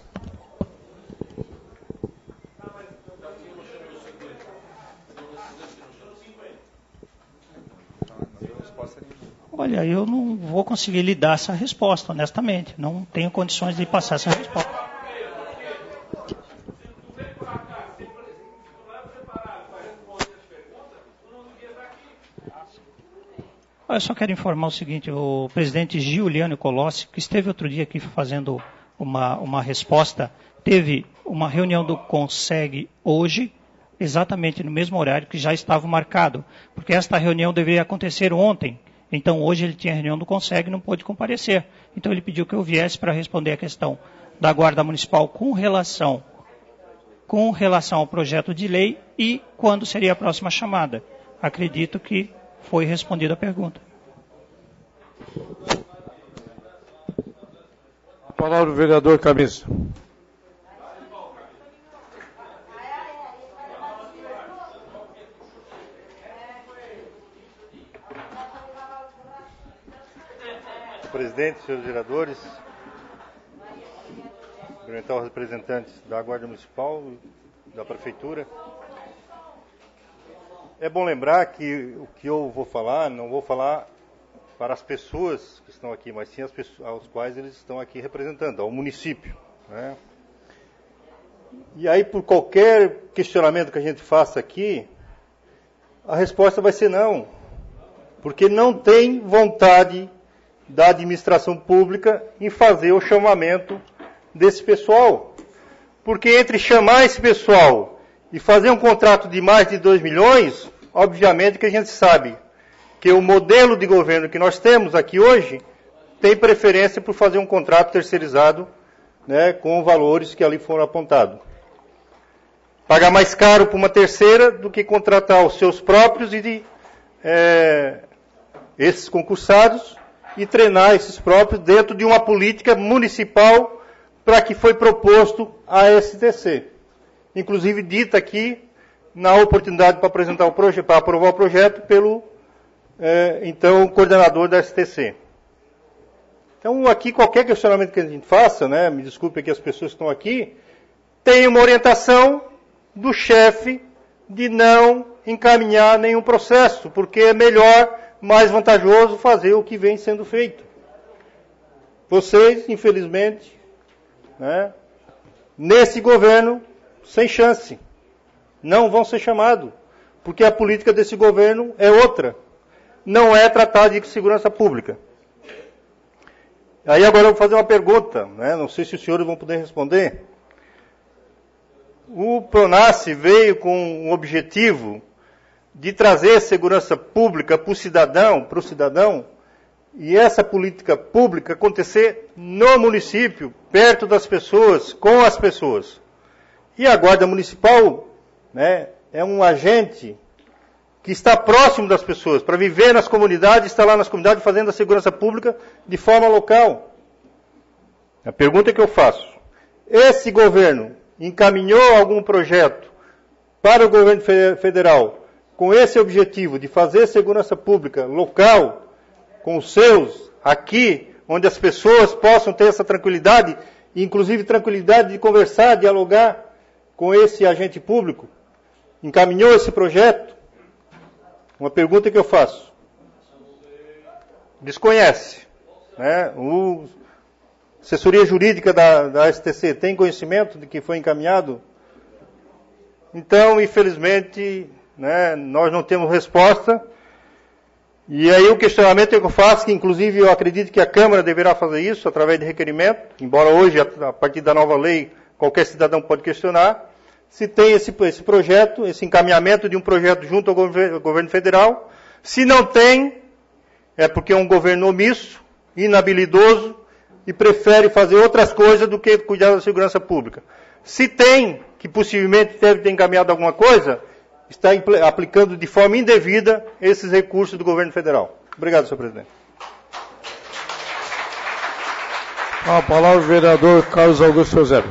Olha, eu não vou conseguir lhe dar essa resposta, honestamente. Não tenho condições de passar essa resposta. Eu só quero informar o seguinte, o presidente Giuliano Colossi, que esteve outro dia aqui fazendo uma resposta, teve uma reunião do CONSEG hoje, exatamente no mesmo horário que já estava marcado, porque esta reunião deveria acontecer ontem. Então, hoje ele tinha reunião do CONSEG e não pôde comparecer. Então, ele pediu que eu viesse para responder a questão da Guarda Municipal com relação ao projeto de lei e quando seria a próxima chamada. Acredito que foi respondida a pergunta. A palavra do vereador Camisa. Presidente, senhores vereadores, cumprimentar os representantes da Guarda Municipal, da Prefeitura. É bom lembrar que o que eu vou falar, não vou falar para as pessoas que estão aqui, mas sim as pessoas aos quais eles estão aqui representando, ao município, né? E aí, por qualquer questionamento que a gente faça aqui, a resposta vai ser não, porque não tem vontade da administração pública em fazer o chamamento desse pessoal. Porque entre chamar esse pessoal e fazer um contrato de mais de 2 milhões, obviamente que a gente sabe que o modelo de governo que nós temos aqui hoje tem preferência por fazer um contrato terceirizado, né, com valores que ali foram apontados. Pagar mais caro para uma terceira do que contratar os seus próprios e esses concursados, e treinar esses próprios dentro de uma política municipal para que foi proposto a STC. Inclusive dita aqui na oportunidade para apresentar o projeto, para aprovar o projeto pelo então coordenador da STC. Então aqui qualquer questionamento que a gente faça, né, me desculpe aqui as pessoas que estão aqui, tem uma orientação do chefe de não encaminhar nenhum processo, porque é melhor, mais vantajoso fazer o que vem sendo feito. Vocês, infelizmente, né, nesse governo, sem chance, não vão ser chamados, porque a política desse governo é outra, não é tratar de segurança pública. Aí agora eu vou fazer uma pergunta, né? Não sei se os senhores vão poder responder. O Pronace veio com o objetivo de trazer segurança pública para o cidadão, e essa política pública acontecer no município, perto das pessoas, com as pessoas. E a Guarda Municipal, né, é um agente que está próximo das pessoas, para viver nas comunidades, estar lá nas comunidades fazendo a segurança pública de forma local. A pergunta que eu faço: esse governo encaminhou algum projeto para o governo federal com esse objetivo de fazer segurança pública local, com os seus, aqui, onde as pessoas possam ter essa tranquilidade, inclusive tranquilidade de conversar, dialogar com esse agente público? Encaminhou esse projeto? Uma pergunta que eu faço. Desconhece, né? A assessoria jurídica da STC tem conhecimento de que foi encaminhado? Então, infelizmente, né, nós não temos resposta. E aí o questionamento que eu faço, que inclusive eu acredito que a Câmara deverá fazer isso através de requerimento, embora hoje, a partir da nova lei, qualquer cidadão pode questionar, se tem esse projeto, esse encaminhamento de um projeto junto ao governo federal. Se não tem, é porque é um governo omisso, inabilidoso, e prefere fazer outras coisas do que cuidar da segurança pública. Se tem, que possivelmente deve ter encaminhado alguma coisa, está aplicando de forma indevida esses recursos do governo federal. Obrigado, senhor presidente. A palavra o vereador Carlos Augusto Eusébio.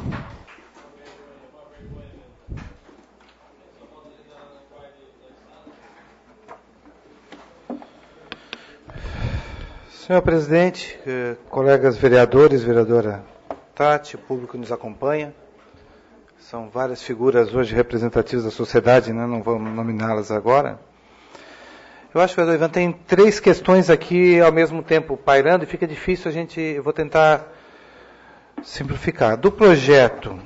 Senhor presidente, colegas vereadores, vereadora Tati, o público que nos acompanha, são várias figuras hoje representativas da sociedade, né? Não vamos nominá-las agora. Eu acho que o vereador Ivan tem 3 questões aqui ao mesmo tempo pairando e fica difícil eu vou tentar simplificar. Do projeto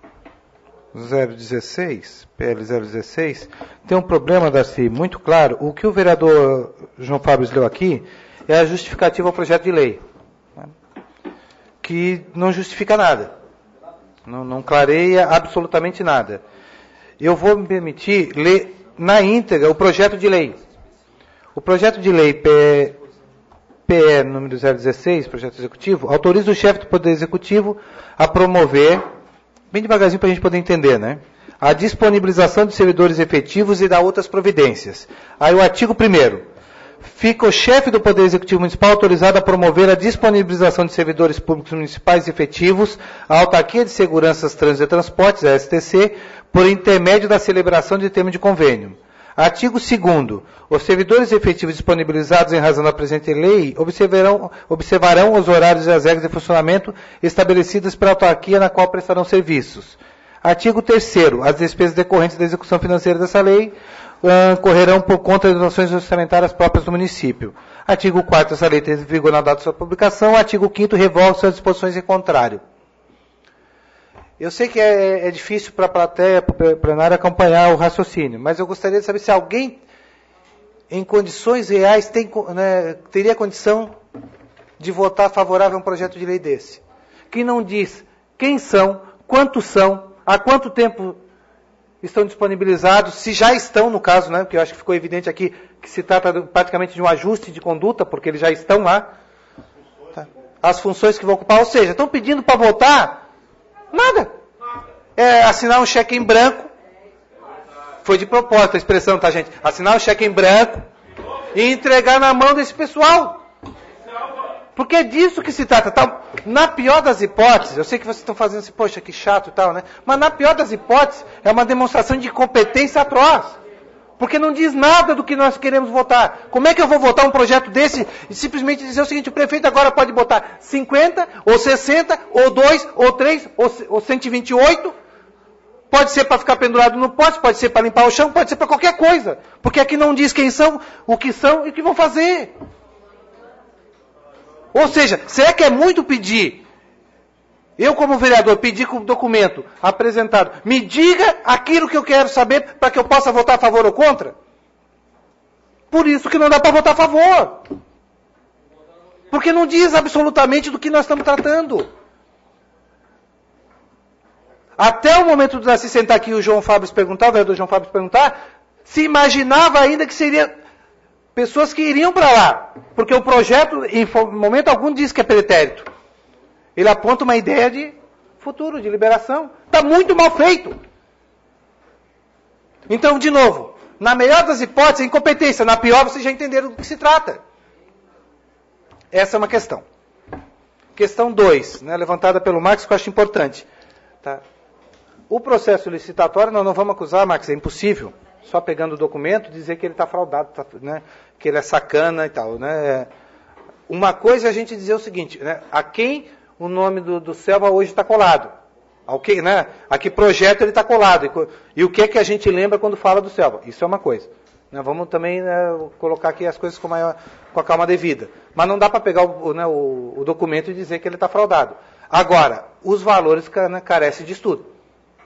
016, PL 016, tem um problema, Darcy, muito claro. O que o vereador João Fábio leu aqui é a justificativa ao projeto de lei, né, que não justifica nada, não clareia absolutamente nada. Eu vou me permitir ler na íntegra o projeto de lei. O projeto de lei PE número 016, projeto executivo, autoriza o chefe do Poder Executivo a promover, bem devagarzinho para a gente poder entender, né, a disponibilização de servidores efetivos e dar outras providências. Aí o artigo 1º. Fica o chefe do Poder Executivo Municipal autorizado a promover a disponibilização de servidores públicos municipais efetivos à Autarquia de Segurança, Trânsito e Transportes, a STC, por intermédio da celebração de termo de convênio. Artigo 2º. Os servidores efetivos disponibilizados em razão da presente lei observarão os horários e as regras de funcionamento estabelecidas pela autarquia na qual prestarão serviços. Artigo 3º. As despesas decorrentes da execução financeira dessa lei correrão por conta das dotações orçamentárias próprias do município. Artigo 4º, essa lei tem vigor na data de sua publicação. Artigo 5º, revoga suas disposições em contrário. Eu sei que é difícil para a plateia, para o plenário, acompanhar o raciocínio, mas eu gostaria de saber se alguém, em condições reais, teria condição de votar favorável a um projeto de lei desse. Que não diz quem são, quantos são, há quanto tempo estão disponibilizados, se já estão, no caso, né, porque eu acho que ficou evidente aqui que se trata praticamente de um ajuste de conduta, porque eles já estão lá, tá? As funções que vão ocupar, ou seja, estão pedindo para votar, nada. É assinar um cheque em branco, foi de propósito a expressão, tá, gente? Assinar um cheque em branco e entregar na mão desse pessoal. Porque é disso que se trata. Tá? Na pior das hipóteses, eu sei que vocês estão fazendo assim, poxa, que chato e tal, né? Mas na pior das hipóteses, é uma demonstração de incompetência atroz. Porque não diz nada do que nós queremos votar. Como é que eu vou votar um projeto desse e simplesmente dizer o seguinte, o prefeito agora pode botar 50, ou 60, ou 2, ou 3, ou 128? Pode ser para ficar pendurado no poste, pode ser para limpar o chão, pode ser para qualquer coisa. Porque aqui não diz quem são, o que são e o que vão fazer. Ou seja, será que é muito pedir? Eu, como vereador, pedir com o documento apresentado, me diga aquilo que eu quero saber para que eu possa votar a favor ou contra? Por isso que não dá para votar a favor. Porque não diz absolutamente do que nós estamos tratando. Até o momento de se sentar aqui, o vereador João Fábio perguntar, se imaginava ainda que seria pessoas que iriam para lá. Porque o projeto, em momento algum, diz que é pretérito. Ele aponta uma ideia de futuro, de liberação. Está muito mal feito. Então, de novo, na melhor das hipóteses, é incompetência. Na pior, vocês já entenderam do que se trata. Essa é uma questão. Questão 2, né, levantada pelo Marcos, que eu acho importante. Tá? O processo licitatório, nós não vamos acusar, Marcos, é impossível. Só pegando o documento, dizer que ele está fraudado, né, que ele é sacana e tal. Né? Uma coisa é a gente dizer o seguinte, né, a quem o nome do Selva hoje está colado. Né, a que projeto ele está colado. E o que é que a gente lembra quando fala do Selva. Isso é uma coisa. Né, vamos também, né, colocar aqui as coisas com a calma devida. Mas não dá para pegar o documento e dizer que ele está fraudado. Agora, os valores carecem de estudo.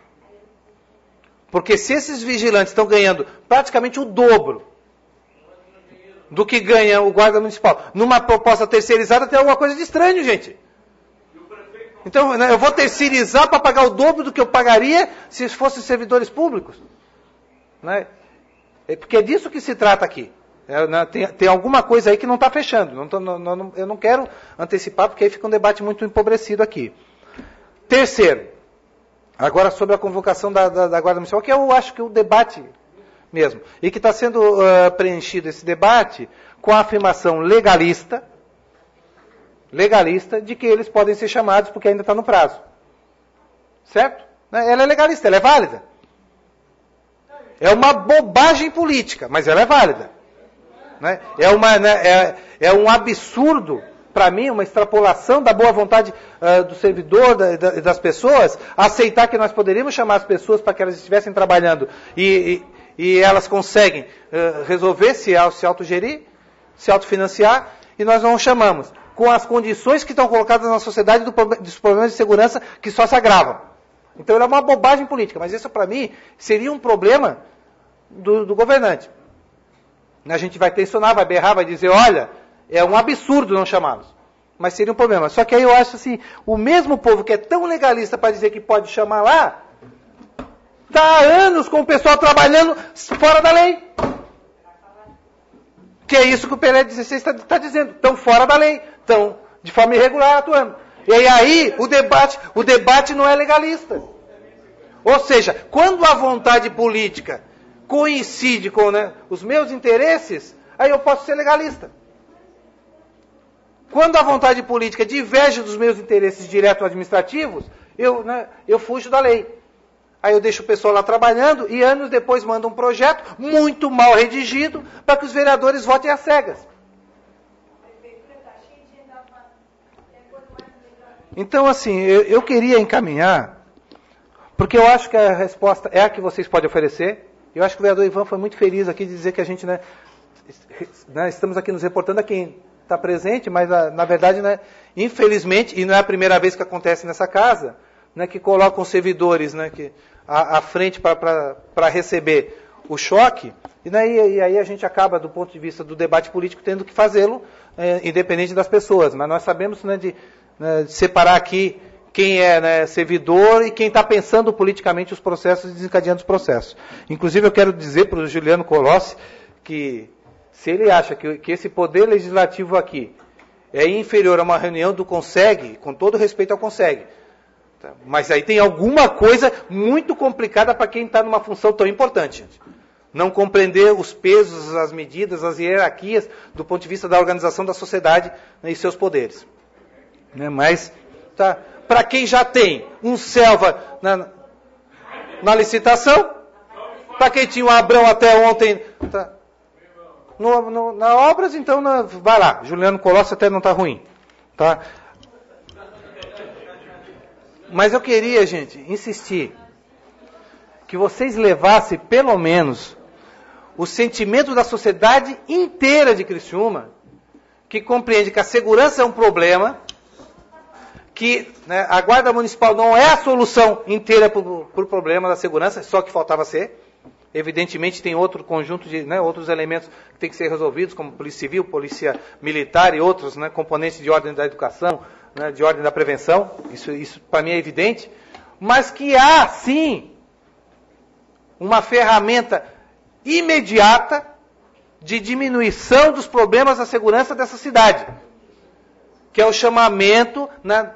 Porque se esses vigilantes estão ganhando praticamente o dobro do que ganha o guarda municipal, numa proposta terceirizada, tem alguma coisa de estranho, gente. Então, né, eu vou terceirizar para pagar o dobro do que eu pagaria se fossem servidores públicos. Né? Porque é disso que se trata aqui. Tem alguma coisa aí que não está fechando. Eu não quero antecipar, porque aí fica um debate muito empobrecido aqui. Terceiro. Agora, sobre a convocação da Guarda Municipal, que eu acho que é o debate mesmo. E que está sendo preenchido esse debate com a afirmação legalista, de que eles podem ser chamados porque ainda está no prazo. Certo? Ela é legalista, ela é válida. É uma bobagem política, mas ela é válida. Né? É um absurdo, para mim, uma extrapolação da boa vontade do servidor, das pessoas, aceitar que nós poderíamos chamar as pessoas para que elas estivessem trabalhando e elas conseguem resolver, se autogerir, se autofinanciar, e nós não chamamos, com as condições que estão colocadas na sociedade dos problemas de segurança que só se agravam. Então, é uma bobagem política, mas isso, para mim, seria um problema do governante. A gente vai tensionar, vai berrar, vai dizer, olha, é um absurdo não chamá-los. Mas seria um problema. Só que aí eu acho assim, o mesmo povo que é tão legalista para dizer que pode chamar lá, está há anos com o pessoal trabalhando fora da lei. Que é isso que o PL 16 está dizendo. Estão fora da lei. Estão de forma irregular atuando. E aí o debate não é legalista. Ou seja, quando a vontade política coincide com, né, os meus interesses, aí eu posso ser legalista. Quando a vontade política diverge dos meus interesses diretos administrativos, eu fujo da lei. Aí eu deixo o pessoal lá trabalhando e anos depois mando um projeto muito mal redigido para que os vereadores votem às cegas. Então, assim, eu queria encaminhar, porque eu acho que a resposta é a que vocês podem oferecer. Eu acho que o vereador Ivan foi muito feliz aqui de dizer que a gente, né, estamos aqui nos reportando a quem está presente, mas na verdade, né, infelizmente, e não é a primeira vez que acontece nessa casa, né, que colocam os servidores, né, à frente para receber o choque, e aí a gente acaba, do ponto de vista do debate político, tendo que fazê-lo, independente das pessoas. Mas nós sabemos, né, de separar aqui quem é, né, servidor e quem está pensando politicamente os processos e desencadeando os processos. Inclusive, eu quero dizer para o Juliano Colossi que, se ele acha que esse poder legislativo aqui é inferior a uma reunião do CONSEG, com todo respeito ao CONSEG, tá? Mas aí tem alguma coisa muito complicada para quem está numa função tão importante. Gente. Não compreender os pesos, as medidas, as hierarquias do ponto de vista da organização da sociedade, né, e seus poderes. Né? Mas, tá, para quem já tem um Selva na licitação, para quem tinha um Abrão até ontem... Tá, na obras, então, vai lá. Juliano Colossi até não está ruim. Tá? Mas eu queria, gente, insistir que vocês levassem, pelo menos, o sentimento da sociedade inteira de Criciúma, que compreende que a segurança é um problema, que, né, a Guarda Municipal não é a solução inteira para o problema da segurança, só que faltava ser. Evidentemente tem outro conjunto de, né, outros elementos que tem que ser resolvidos, como polícia civil, polícia militar e outros, né, componentes de ordem da educação, né, de ordem da prevenção. Isso para mim é evidente. Mas que há, sim, uma ferramenta imediata de diminuição dos problemas da segurança dessa cidade, que é o chamamento, né,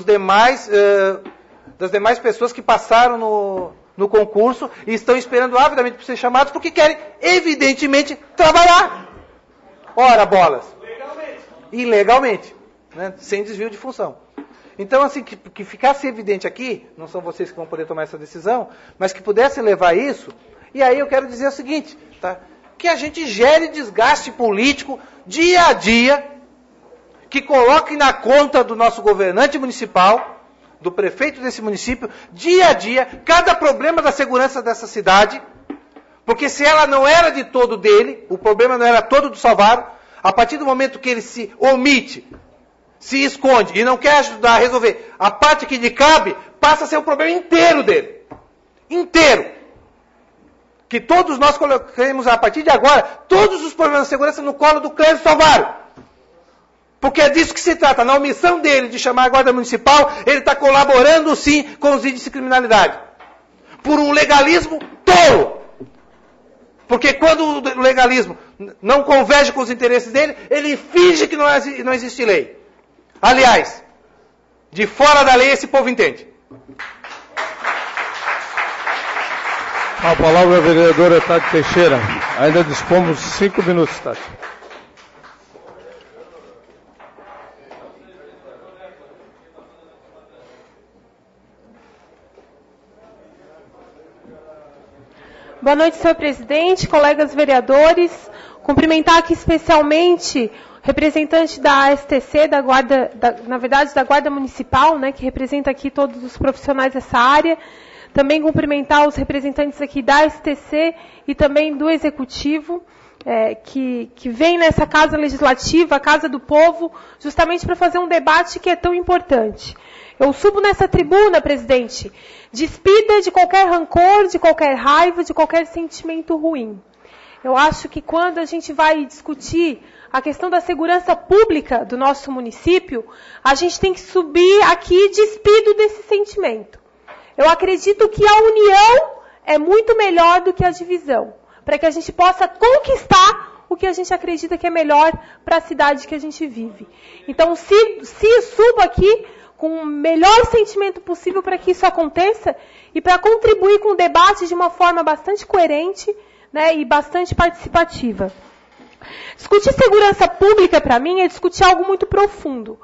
das demais pessoas que passaram no concurso e estão esperando avidamente por ser chamados, porque querem, evidentemente, trabalhar. Ora, bolas. Ilegalmente. Né, sem desvio de função. Então, assim, que ficasse evidente aqui, não são vocês que vão poder tomar essa decisão, mas que pudesse levar isso, e aí eu quero dizer o seguinte, tá? Que a gente gere desgaste político dia a dia, que coloque na conta do nosso governante municipal, do prefeito desse município, dia a dia, cada problema da segurança dessa cidade, porque se ela não era de todo dele, o problema não era todo do Salvaro, a partir do momento que ele se omite, se esconde e não quer ajudar a resolver a parte que lhe cabe, passa a ser o problema inteiro dele. Inteiro. Que todos nós coloquemos, a partir de agora, todos os problemas de segurança no colo do Clésio Salvaro. Porque é disso que se trata. Na omissão dele de chamar a Guarda Municipal, ele está colaborando, sim, com os índices de criminalidade. Por um legalismo tolo. Porque quando o legalismo não converge com os interesses dele, ele finge que não existe lei. Aliás, de fora da lei esse povo entende. A palavra é a vereadora Tati Teixeira. Ainda dispomos 5 minutos, Tati. Boa noite, senhor presidente, colegas vereadores. Cumprimentar aqui especialmente o representante da STC, da Guarda Municipal, né, que representa aqui todos os profissionais dessa área. Também cumprimentar os representantes aqui da STC e também do Executivo, que vem nessa Casa Legislativa, a Casa do Povo, justamente para fazer um debate que é tão importante. Eu subo nessa tribuna, presidente, despida de qualquer rancor, de qualquer raiva, de qualquer sentimento ruim. Eu acho que quando a gente vai discutir a questão da segurança pública do nosso município, a gente tem que subir aqui despido desse sentimento. Eu acredito que a união é muito melhor do que a divisão, para que a gente possa conquistar o que a gente acredita que é melhor para a cidade que a gente vive. Então, se subo aqui com o melhor sentimento possível para que isso aconteça e para contribuir com o debate de uma forma bastante coerente, né, e bastante participativa. Discutir segurança pública, para mim, é discutir algo muito profundo.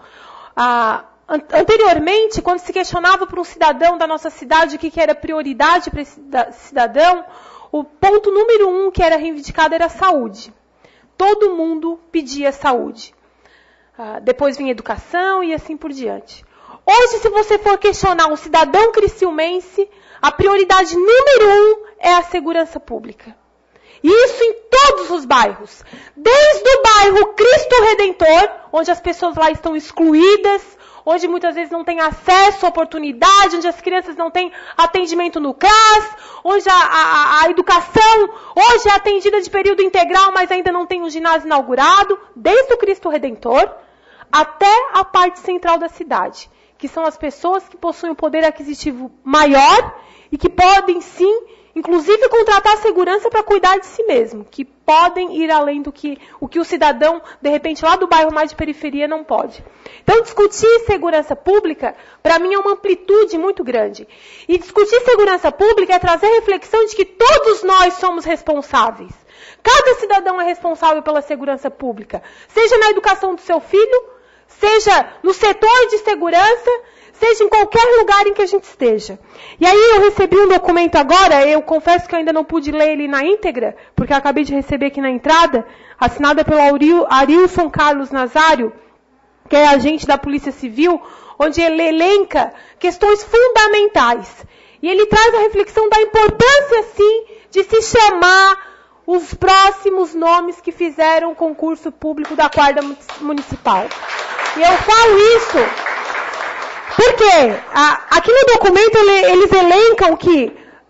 Anteriormente, quando se questionava para um cidadão da nossa cidade o que era prioridade para esse cidadão, o ponto número 1 que era reivindicado era a saúde. Todo mundo pedia saúde. Depois vinha educação e assim por diante. Hoje, se você for questionar um cidadão criciumense, a prioridade número 1 é a segurança pública. E isso em todos os bairros. Desde o bairro Cristo Redentor, onde as pessoas lá estão excluídas, onde muitas vezes não tem acesso à oportunidade, onde as crianças não têm atendimento no CRAS, onde a educação hoje é atendida de período integral, mas ainda não tem um ginásio inaugurado, desde o Cristo Redentor até a parte central da cidade, que são as pessoas que possuem um poder aquisitivo maior e que podem, sim, inclusive contratar segurança para cuidar de si mesmo, que podem ir além do que o cidadão, de repente, lá do bairro mais de periferia não pode. Então, discutir segurança pública, para mim, é uma amplitude muito grande. E discutir segurança pública é trazer reflexão de que todos nós somos responsáveis. Cada cidadão é responsável pela segurança pública, seja na educação do seu filho, seja no setor de segurança, seja em qualquer lugar em que a gente esteja. E aí eu recebi um documento agora, eu confesso que eu ainda não pude ler ele na íntegra, porque eu acabei de receber aqui na entrada, assinada pelo Arilson Carlos Nazário, que é agente da Polícia Civil, onde ele elenca questões fundamentais. E ele traz a reflexão da importância, sim, de se chamar os próximos nomes que fizeram o concurso público da Guarda Municipal. E eu falo isso porque aqui no documento eles elencam que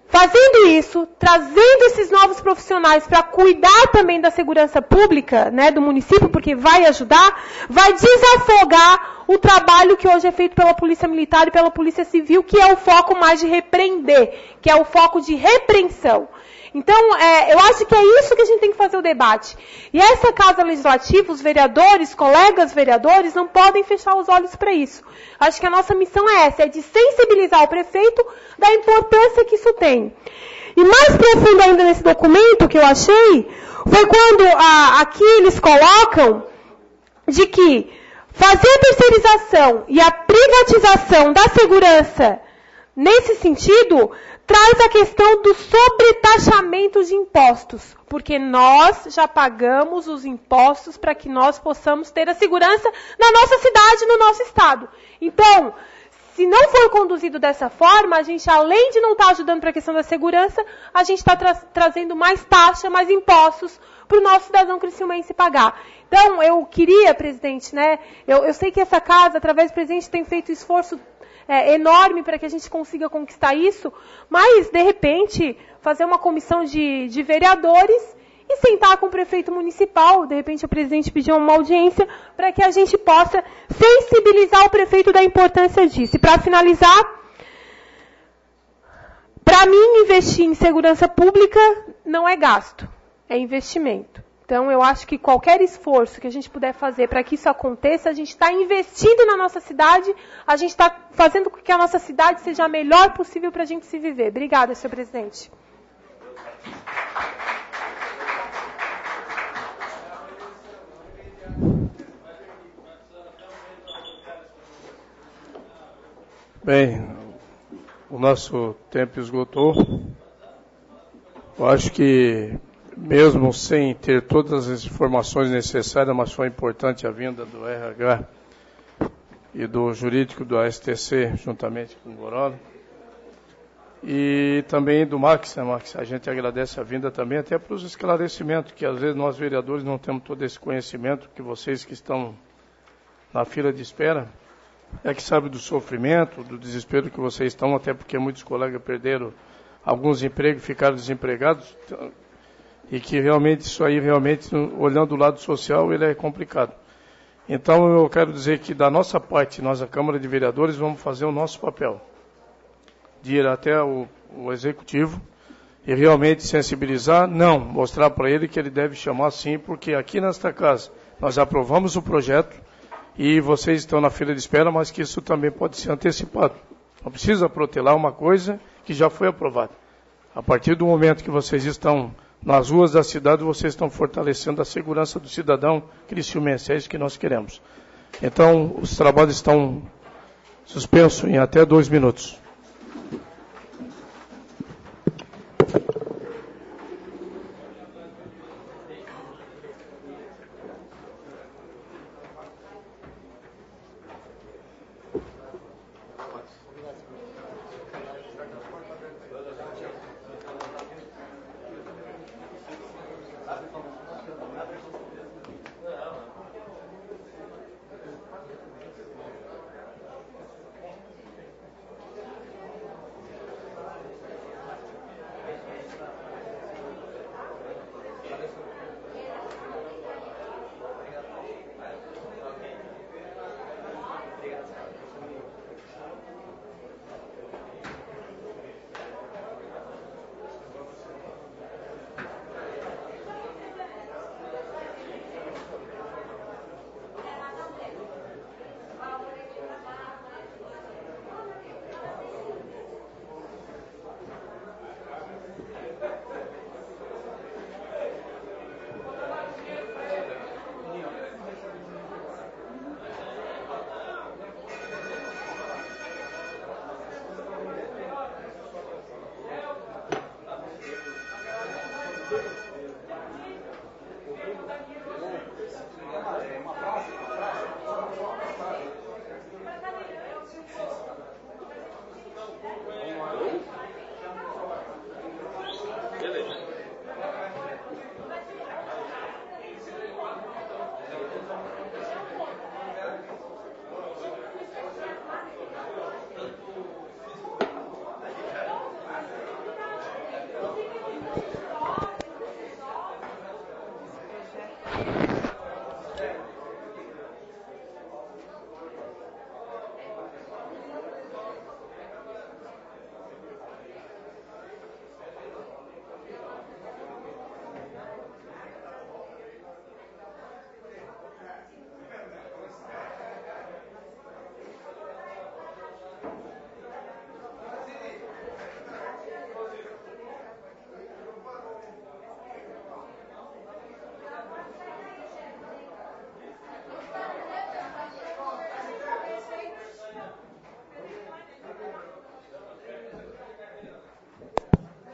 Fazendo isso, trazendo esses novos profissionais para cuidar também da segurança pública, né, do município, porque vai ajudar, vai desafogar o trabalho que hoje é feito pela Polícia Militar e pela Polícia Civil, que é o foco mais de repreender, que é o foco de repreensão. Então, eu acho que é isso que a gente tem que fazer o debate. E essa Casa Legislativa, os vereadores, colegas vereadores, não podem fechar os olhos para isso. Acho que a nossa missão é essa, é de sensibilizar o prefeito da importância que isso tem. E mais profundo ainda nesse documento que eu achei, foi quando aqui eles colocam de que fazer a terceirização e a privatização da segurança nesse sentido traz a questão do sobretaxamento de impostos, porque nós já pagamos os impostos para que nós possamos ter a segurança na nossa cidade, no nosso estado. Então, se não for conduzido dessa forma, a gente, além de não estar ajudando para a questão da segurança, a gente está trazendo mais taxa, mais impostos para o nosso cidadão criciumense pagar. Então, eu queria, presidente, né, eu sei que essa casa, através do presidente, tem feito esforço enorme para que a gente consiga conquistar isso, mas, de repente, fazer uma comissão de vereadores e sentar com o prefeito municipal, de repente o presidente pediu uma audiência, para que a gente possa sensibilizar o prefeito da importância disso. E para finalizar, para mim, investir em segurança pública não é gasto, é investimento. Então, eu acho que qualquer esforço que a gente puder fazer para que isso aconteça, a gente está investindo na nossa cidade, a gente está fazendo com que a nossa cidade seja a melhor possível para a gente se viver. Obrigada, senhor presidente. Bem, o nosso tempo esgotou. Eu acho que mesmo sem ter todas as informações necessárias, mas foi importante a vinda do RH e do jurídico do ASTC, juntamente com o Gorolo, e também do Max, né, Max? A gente agradece a vinda também, até para os esclarecimentos, que às vezes nós vereadores não temos todo esse conhecimento, que vocês que estão na fila de espera, é que sabem do sofrimento, do desespero que vocês estão, até porque muitos colegas perderam alguns empregos, ficaram desempregados, e que realmente isso aí, realmente, olhando o lado social, ele é complicado. Então, eu quero dizer que da nossa parte, nós, a Câmara de Vereadores, vamos fazer o nosso papel, de ir até o Executivo e realmente sensibilizar, não, mostrar para ele que ele deve chamar sim, porque aqui nesta casa nós aprovamos o projeto e vocês estão na fila de espera, mas que isso também pode ser antecipado. Não precisa protelar uma coisa que já foi aprovada. A partir do momento que vocês estão nas ruas da cidade, vocês estão fortalecendo a segurança do cidadão criciumense, é isso que nós queremos. Então, os trabalhos estão suspensos em até 2 minutos.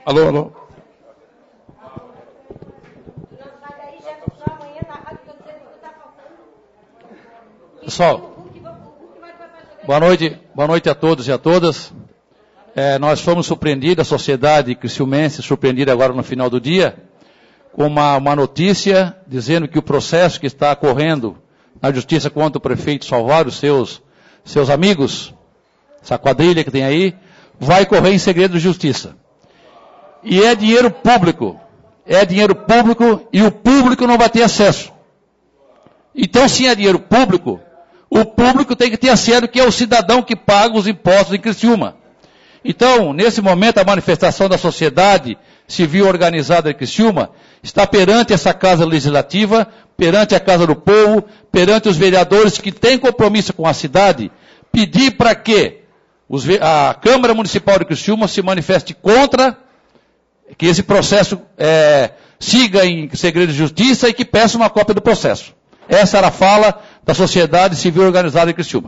Alô. Pessoal, boa noite a todos e a todas. Nós fomos surpreendidos, a sociedade criciumense surpreendida agora no final do dia, com uma notícia dizendo que o processo que está correndo na justiça contra o prefeito Salvador, seus amigos, essa quadrilha que tem aí, vai correr em segredo de justiça. E é dinheiro público e o público não vai ter acesso. Então, se é dinheiro público, o público tem que ter acesso, que é o cidadão que paga os impostos em Criciúma. Então, nesse momento, a manifestação da sociedade civil organizada em Criciúma está perante essa Casa Legislativa, perante a Casa do Povo, perante os vereadores que têm compromisso com a cidade, pedir para que a Câmara Municipal de Criciúma se manifeste contra que esse processo siga em segredo de justiça e que peça uma cópia do processo. Essa era a fala da sociedade civil organizada em Criciúma.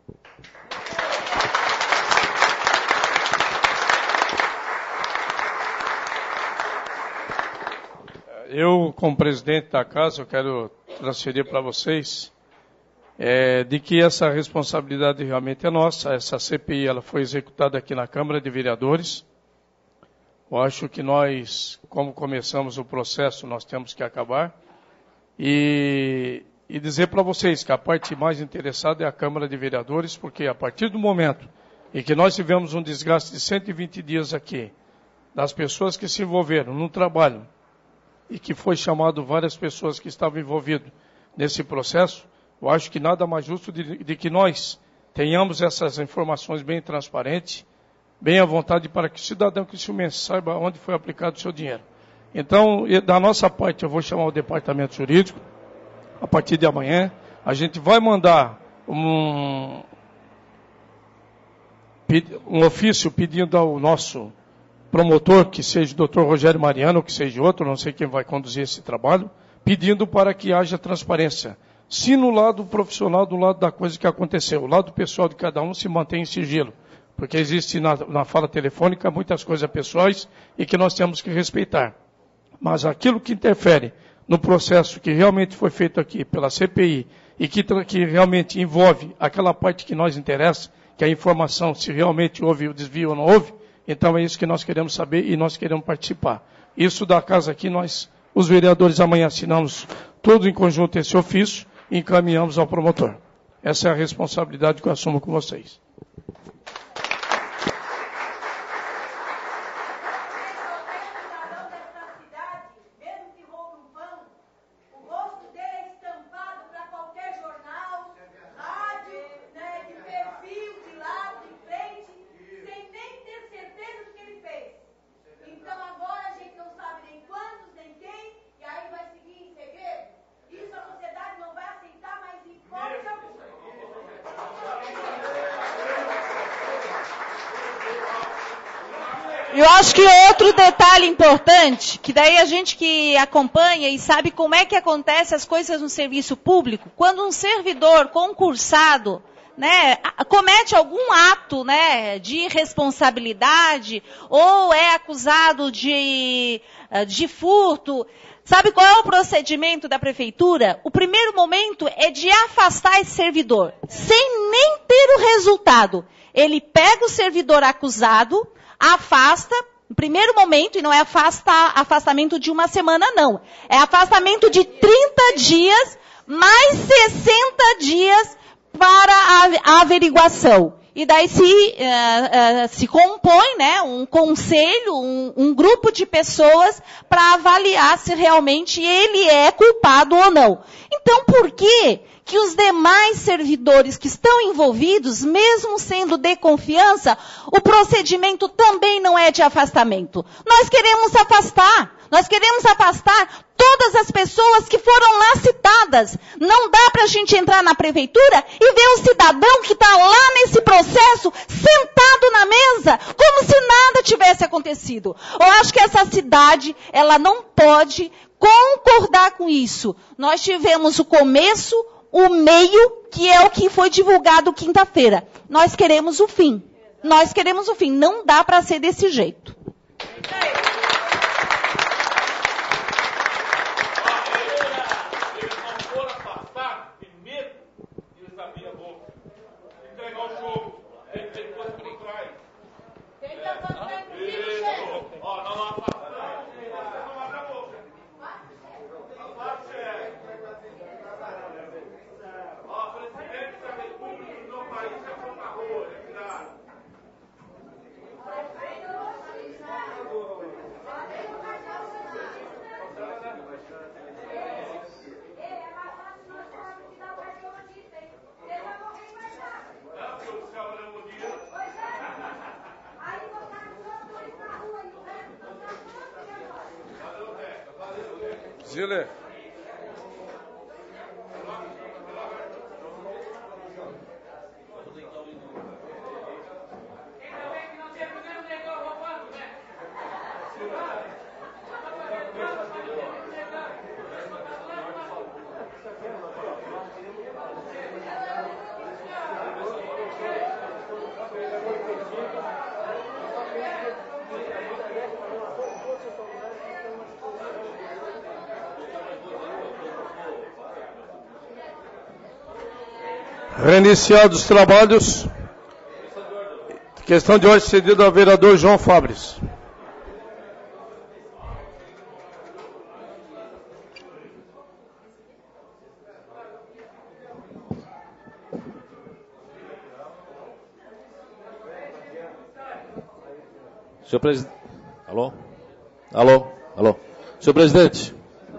Eu, como presidente da casa, eu quero transferir para vocês de que essa responsabilidade realmente é nossa. Essa CPI ela foi executada aqui na Câmara de Vereadores. Eu acho que nós, como começamos o processo, nós temos que acabar. E dizer para vocês que a parte mais interessada é a Câmara de Vereadores, porque a partir do momento em que nós tivemos um desgaste de 120 dias aqui, das pessoas que se envolveram no trabalho, e que foi chamado várias pessoas que estavam envolvidas nesse processo, eu acho que nada mais justo de que nós tenhamos essas informações bem transparentes, bem à vontade, para que o cidadão criciumense saiba onde foi aplicado o seu dinheiro. Então, da nossa parte, eu vou chamar o departamento jurídico. A partir de amanhã, a gente vai mandar um ofício pedindo ao nosso promotor, que seja o Dr. Rogério Mariano, ou que seja outro, não sei quem vai conduzir esse trabalho, pedindo para que haja transparência. Se no lado profissional, do lado da coisa que aconteceu, o lado pessoal de cada um se mantém em sigilo, porque existe na fala telefônica muitas coisas pessoais e que nós temos que respeitar. Mas aquilo que interfere no processo que realmente foi feito aqui pela CPI e que realmente envolve aquela parte que nós interessa, que é a informação, se realmente houve o desvio ou não houve, então é isso que nós queremos saber e nós queremos participar. Isso da casa aqui, nós, os vereadores, amanhã assinamos tudo em conjunto esse ofício e encaminhamos ao promotor. Essa é a responsabilidade que eu assumo com vocês. Eu acho que outro detalhe importante, que daí a gente que acompanha e sabe como é que acontece as coisas no serviço público, quando um servidor concursado, né, comete algum ato, né, de irresponsabilidade ou é acusado de furto, sabe qual é o procedimento da prefeitura? O primeiro momento é de afastar esse servidor, sem nem ter o resultado. Ele pega o servidor acusado, afasta, no primeiro momento, e não é afastamento de uma semana, não. É afastamento de 30 dias, mais 60 dias para a averiguação. E daí se compõe, né, um conselho, um grupo de pessoas para avaliar se realmente ele é culpado ou não. Então, por que os demais servidores que estão envolvidos, mesmo sendo de confiança, o procedimento também não é de afastamento? Nós queremos afastar todas as pessoas que foram lá citadas. Não dá para a gente entrar na prefeitura e ver o cidadão que está lá nesse processo, sentado na mesa, como se nada tivesse acontecido. Eu acho que essa cidade, ela não pode concordar com isso. Nós tivemos o começo, o meio, que é o que foi divulgado quinta-feira. Nós queremos o fim. Não dá para ser desse jeito. Zile. Reiniciados os trabalhos. Questão de ordem cedida ao vereador João Fabris. Senhor presidente. Alô? Alô? Alô? Senhor presidente.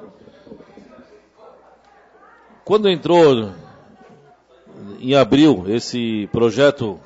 Quando entrou em abril esse projeto,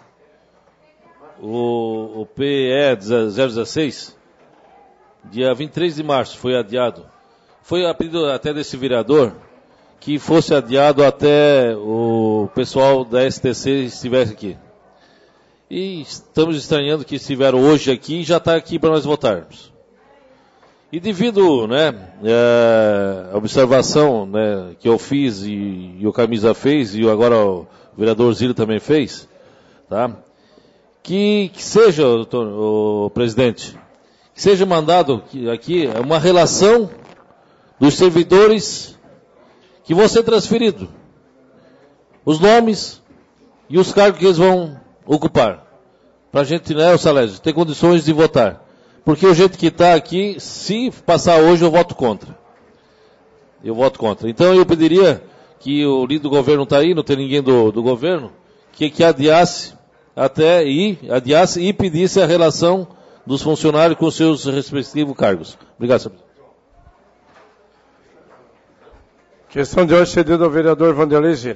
o PE 016, dia 23 de março foi adiado. Foi a pedido até desse vereador que fosse adiado até o pessoal da STC estivesse aqui. E estamos estranhando que estiveram hoje aqui e já está aqui para nós votarmos. E devido, a observação, que eu fiz e o Camisa fez, e agora o vereador Zílio também fez, tá? Que seja, o presidente, que seja mandado aqui uma relação dos servidores que vão ser transferidos, os nomes e os cargos que eles vão ocupar, para a gente, o Salésio, ter condições de votar. Porque o jeito que está aqui, se passar hoje, eu voto contra. Eu voto contra. Então eu pediria que o líder do governo não está aí, não tem ninguém do governo, que adiasse e pedisse a relação dos funcionários com seus respectivos cargos. Obrigado, senhor. Questão de ordem cedida ao vereador Vanderlei Zilli.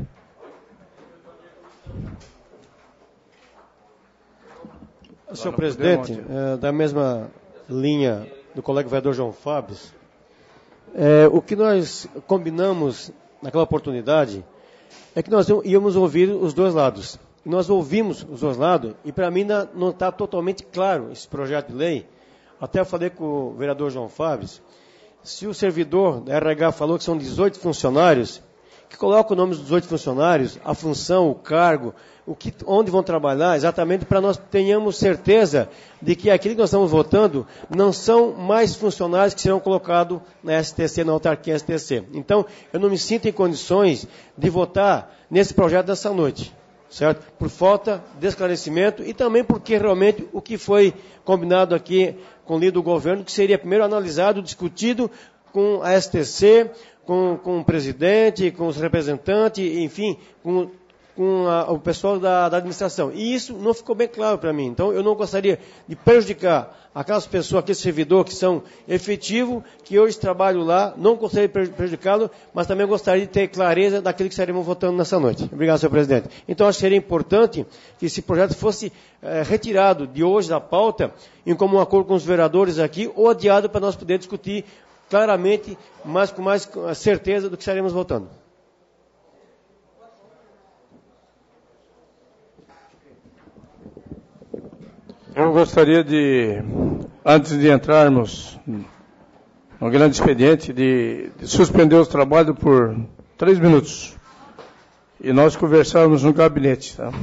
Senhor presidente, da mesma linha do colega vereador João Fabris, o que nós combinamos naquela oportunidade é que nós íamos ouvir os dois lados. Nós ouvimos os dois lados e para mim não está totalmente claro esse projeto de lei. Até eu falei com o vereador João Fabris, se o servidor da RH falou que são 18 funcionários, que coloca o nome dos 18 funcionários, a função, o cargo, onde vão trabalhar, exatamente para nós tenhamos certeza de que aquilo que nós estamos votando não são mais funcionários que serão colocados na STC, na autarquia STC. Então, eu não me sinto em condições de votar nesse projeto dessa noite, certo? Por falta de esclarecimento e também porque realmente o que foi combinado aqui com o líder do governo, que seria primeiro analisado, discutido com a STC, com o presidente, com os representantes, enfim, com o pessoal da administração. E isso não ficou bem claro para mim. Então, eu não gostaria de prejudicar aquelas pessoas, aqueles servidores que são efetivos, que hoje trabalham lá, não gostaria de prejudicá-lo, mas também gostaria de ter clareza daquilo que estaremos votando nessa noite. Obrigado, senhor presidente. Então, acho que seria importante que esse projeto fosse retirado de hoje da pauta, em comum acordo com os vereadores aqui, ou adiado para nós poder discutir claramente, mas com mais certeza do que estaremos votando. Eu gostaria de, antes de entrarmos no grande expediente, de suspender os trabalhos por 3 minutos. E nós conversarmos no gabinete, tá?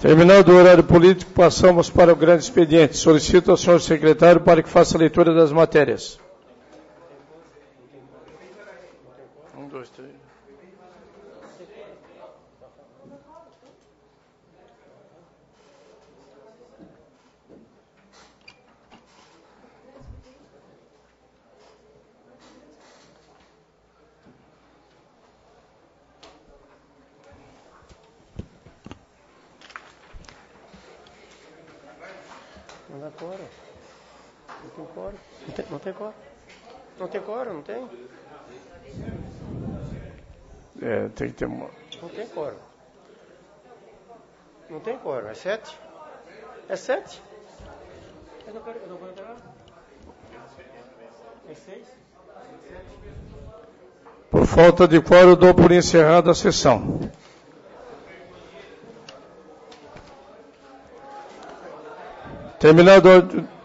Terminado o horário político, passamos para o grande expediente. Solicito ao senhor secretário para que faça a leitura das matérias. 1, 2, 3. Não dá coro. Não tem coro. Não tem coro. Não tem coro, não tem? Tem que ter uma... Não tem coro. Não tem coro. É 7? É 7? Eu não quero pegar. É 6? Por falta de quórum, dou por encerrada a sessão. Terminado.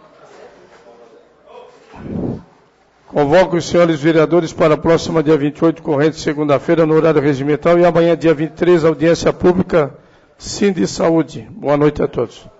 Convoco os senhores vereadores para a próxima dia 28, corrente segunda-feira, no horário regimental, e amanhã, dia 23, audiência pública, Sindi Saúde. Boa noite a todos.